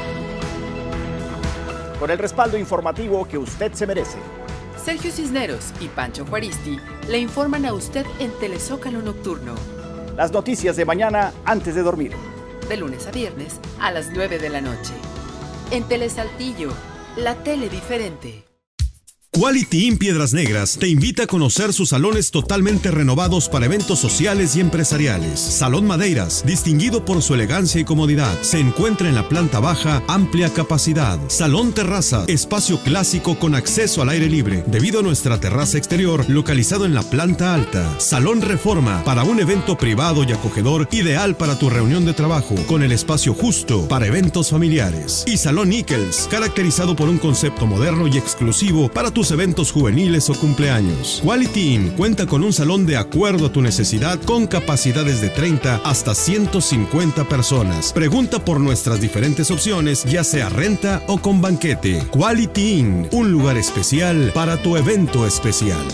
Con el respaldo informativo que usted se merece. Sergio Cisneros y Pancho Juaristi le informan a usted en Telezócalo Nocturno. Las noticias de mañana antes de dormir. De lunes a viernes a las nueve de la noche. En Telesaltillo, la tele diferente. Quality Inn Piedras Negras te invita a conocer sus salones totalmente renovados para eventos sociales y empresariales. Salón Madeiras, distinguido por su elegancia y comodidad, se encuentra en la planta baja, amplia capacidad. Salón Terraza, espacio clásico con acceso al aire libre, debido a nuestra terraza exterior localizado en la planta alta. Salón Reforma, para un evento privado y acogedor, ideal para tu reunión de trabajo, con el espacio justo para eventos familiares. Y Salón Nichols, caracterizado por un concepto moderno y exclusivo para tu eventos juveniles o cumpleaños. Quality Inn cuenta con un salón de acuerdo a tu necesidad con capacidades de treinta hasta ciento cincuenta personas. Pregunta por nuestras diferentes opciones, ya sea renta o con banquete. Quality Inn, un lugar especial para tu evento especial.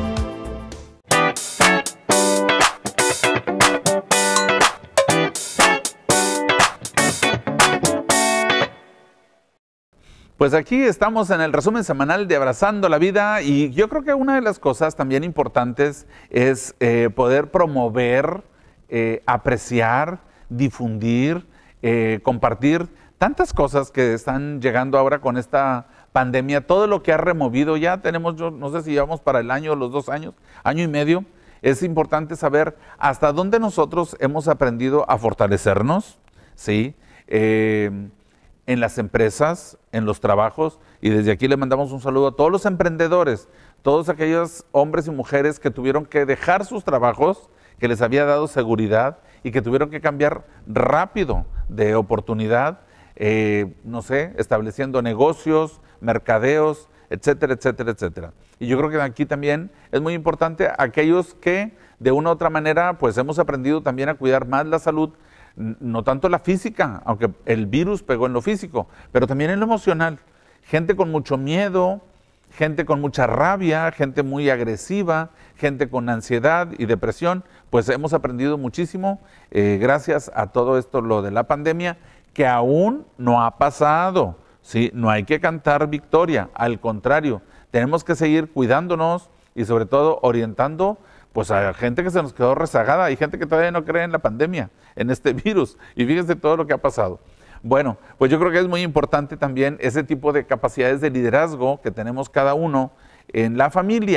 Pues aquí estamos en el resumen semanal de Abrazando la Vida y yo creo que una de las cosas también importantes es eh, poder promover, eh, apreciar, difundir, eh, compartir tantas cosas que están llegando ahora con esta pandemia, todo lo que ha removido, ya tenemos, yo no sé si llevamos para el año o los dos años, año y medio, es importante saber hasta dónde nosotros hemos aprendido a fortalecernos, ¿sí? Eh, en las empresas, en los trabajos, y desde aquí le mandamos un saludo a todos los emprendedores, todos aquellos hombres y mujeres que tuvieron que dejar sus trabajos, que les había dado seguridad y que tuvieron que cambiar rápido de oportunidad, eh, no sé, estableciendo negocios, mercadeos, etcétera, etcétera, etcétera. Y yo creo que aquí también es muy importante aquellos que de una u otra manera pues hemos aprendido también a cuidar más la salud, no tanto la física, aunque el virus pegó en lo físico, pero también en lo emocional. Gente con mucho miedo, gente con mucha rabia, gente muy agresiva, gente con ansiedad y depresión, pues hemos aprendido muchísimo eh, gracias a todo esto, lo de la pandemia, que aún no ha pasado, ¿sí? No hay que cantar victoria, al contrario, tenemos que seguir cuidándonos y sobre todo orientando pues a gente que se nos quedó rezagada, hay gente que todavía no cree en la pandemia, en este virus, y fíjense todo lo que ha pasado. Bueno, pues yo creo que es muy importante también ese tipo de capacidades de liderazgo que tenemos cada uno en la familia,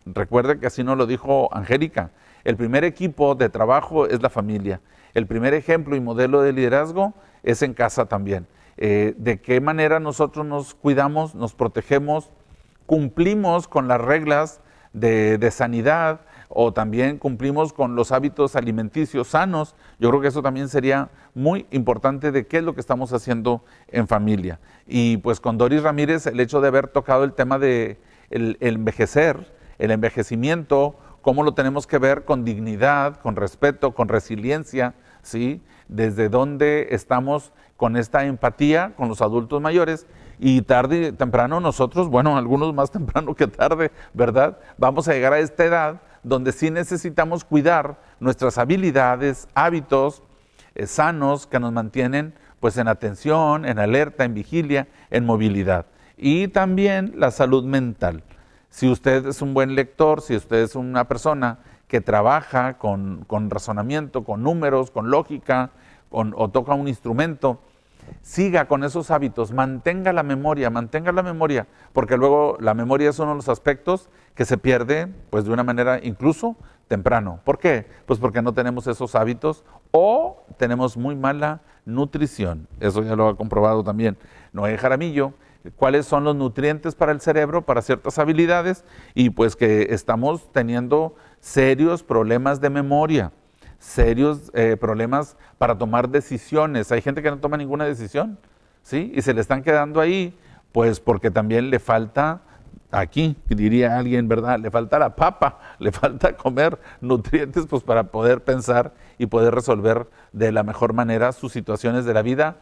Recuerde que así nos lo dijo Angélica. El primer equipo de trabajo es la familia. El primer ejemplo y modelo de liderazgo es en casa también. Eh, de qué manera nosotros nos cuidamos, nos protegemos, cumplimos con las reglas de, de sanidad o también cumplimos con los hábitos alimenticios sanos. Yo creo que eso también sería muy importante de qué es lo que estamos haciendo en familia. Y pues con Doris Ramírez, el hecho de haber tocado el tema de el, el envejecer, el envejecimiento, cómo lo tenemos que ver con dignidad, con respeto, con resiliencia, ¿sí? Desde dónde estamos con esta empatía con los adultos mayores y tarde y temprano nosotros, bueno, algunos más temprano que tarde, ¿verdad? Vamos a llegar a esta edad donde sí necesitamos cuidar nuestras habilidades, hábitos eh, sanos que nos mantienen pues en atención, en alerta, en vigilia, en movilidad. Y también la salud mental. Si usted es un buen lector, si usted es una persona que trabaja con, con razonamiento, con números, con lógica, con, o toca un instrumento, siga con esos hábitos, mantenga la memoria, mantenga la memoria, porque luego la memoria es uno de los aspectos que se pierde pues de una manera incluso temprano. ¿Por qué? Pues porque no tenemos esos hábitos o tenemos muy mala nutrición. Eso ya lo ha comprobado también Noé Jaramillo. Cuáles son los nutrientes para el cerebro, para ciertas habilidades, y pues que estamos teniendo serios problemas de memoria, serios eh, problemas para tomar decisiones. Hay gente que no toma ninguna decisión, ¿sí? Y se le están quedando ahí, pues porque también le falta, aquí diría alguien, ¿verdad? Le falta la papa, le falta comer nutrientes pues para poder pensar y poder resolver de la mejor manera sus situaciones de la vida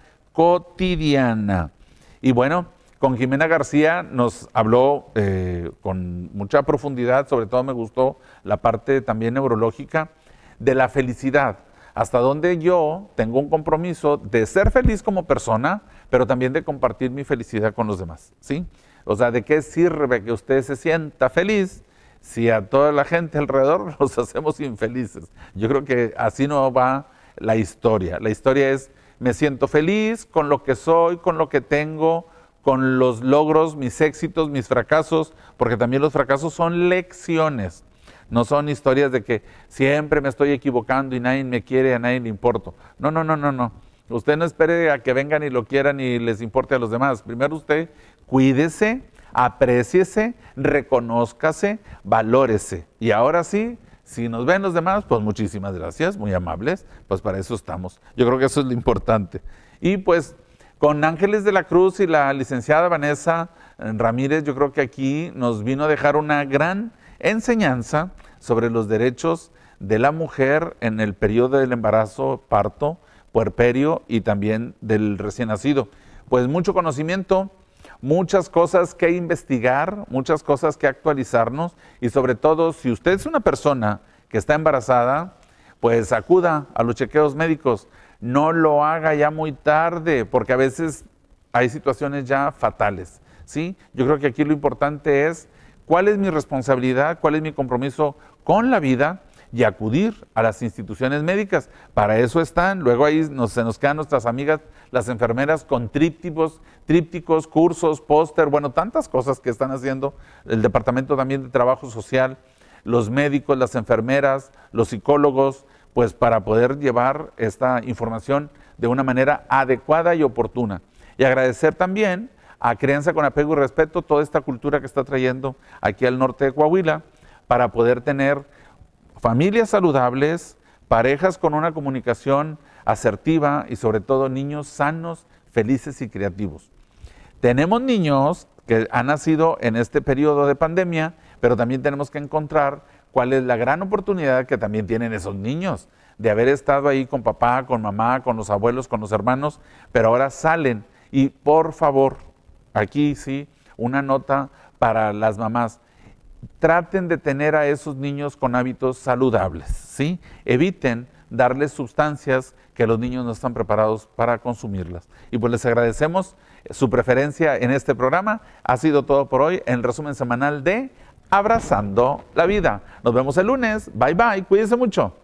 cotidiana. Y bueno, con Jimena García nos habló eh, con mucha profundidad, sobre todo me gustó la parte también neurológica de la felicidad, hasta donde yo tengo un compromiso de ser feliz como persona, pero también de compartir mi felicidad con los demás, ¿sí? O sea, ¿de qué sirve que usted se sienta feliz si a toda la gente alrededor los hacemos infelices? Yo creo que así no va la historia. La historia es, me siento feliz con lo que soy, con lo que tengo, con los logros, mis éxitos, mis fracasos, porque también los fracasos son lecciones, no son historias de que siempre me estoy equivocando y nadie me quiere, a nadie le importo. No, no, no, no, no. Usted no espere a que vengan y lo quieran y les importe a los demás. Primero usted cuídese, apréciese, reconózcase, valórese. Y ahora sí, si nos ven los demás, pues muchísimas gracias, muy amables, pues para eso estamos. Yo creo que eso es lo importante. Y pues con Ángeles de la Cruz y la licenciada Vanessa Ramírez, yo creo que aquí nos vino a dejar una gran enseñanza sobre los derechos de la mujer en el periodo del embarazo, parto, puerperio y también del recién nacido. Pues mucho conocimiento, muchas cosas que investigar, muchas cosas que actualizarnos y sobre todo si usted es una persona que está embarazada, pues acuda a los chequeos médicos. No lo haga ya muy tarde, porque a veces hay situaciones ya fatales, ¿sí? Yo creo que aquí lo importante es cuál es mi responsabilidad, cuál es mi compromiso con la vida y acudir a las instituciones médicas. Para eso están. Luego ahí nos, se nos quedan nuestras amigas, las enfermeras, con trípticos, trípticos, cursos, póster, bueno, tantas cosas que están haciendo el Departamento también de Trabajo Social, los médicos, las enfermeras, los psicólogos, pues para poder llevar esta información de una manera adecuada y oportuna. Y agradecer también a Crianza con Apego y Respeto toda esta cultura que está trayendo aquí al norte de Coahuila para poder tener familias saludables, parejas con una comunicación asertiva y sobre todo niños sanos, felices y creativos. Tenemos niños que han nacido en este periodo de pandemia, pero también tenemos que encontrar cuál es la gran oportunidad que también tienen esos niños de haber estado ahí con papá, con mamá, con los abuelos, con los hermanos, pero ahora salen. Y por favor, aquí sí, una nota para las mamás. Traten de tener a esos niños con hábitos saludables, ¿sí? Eviten darles sustancias que los niños no están preparados para consumirlas. Y pues les agradecemos su preferencia en este programa. Ha sido todo por hoy en el resumen semanal de Abrazando la Vida. Nos vemos el lunes. Bye, bye. Cuídense mucho.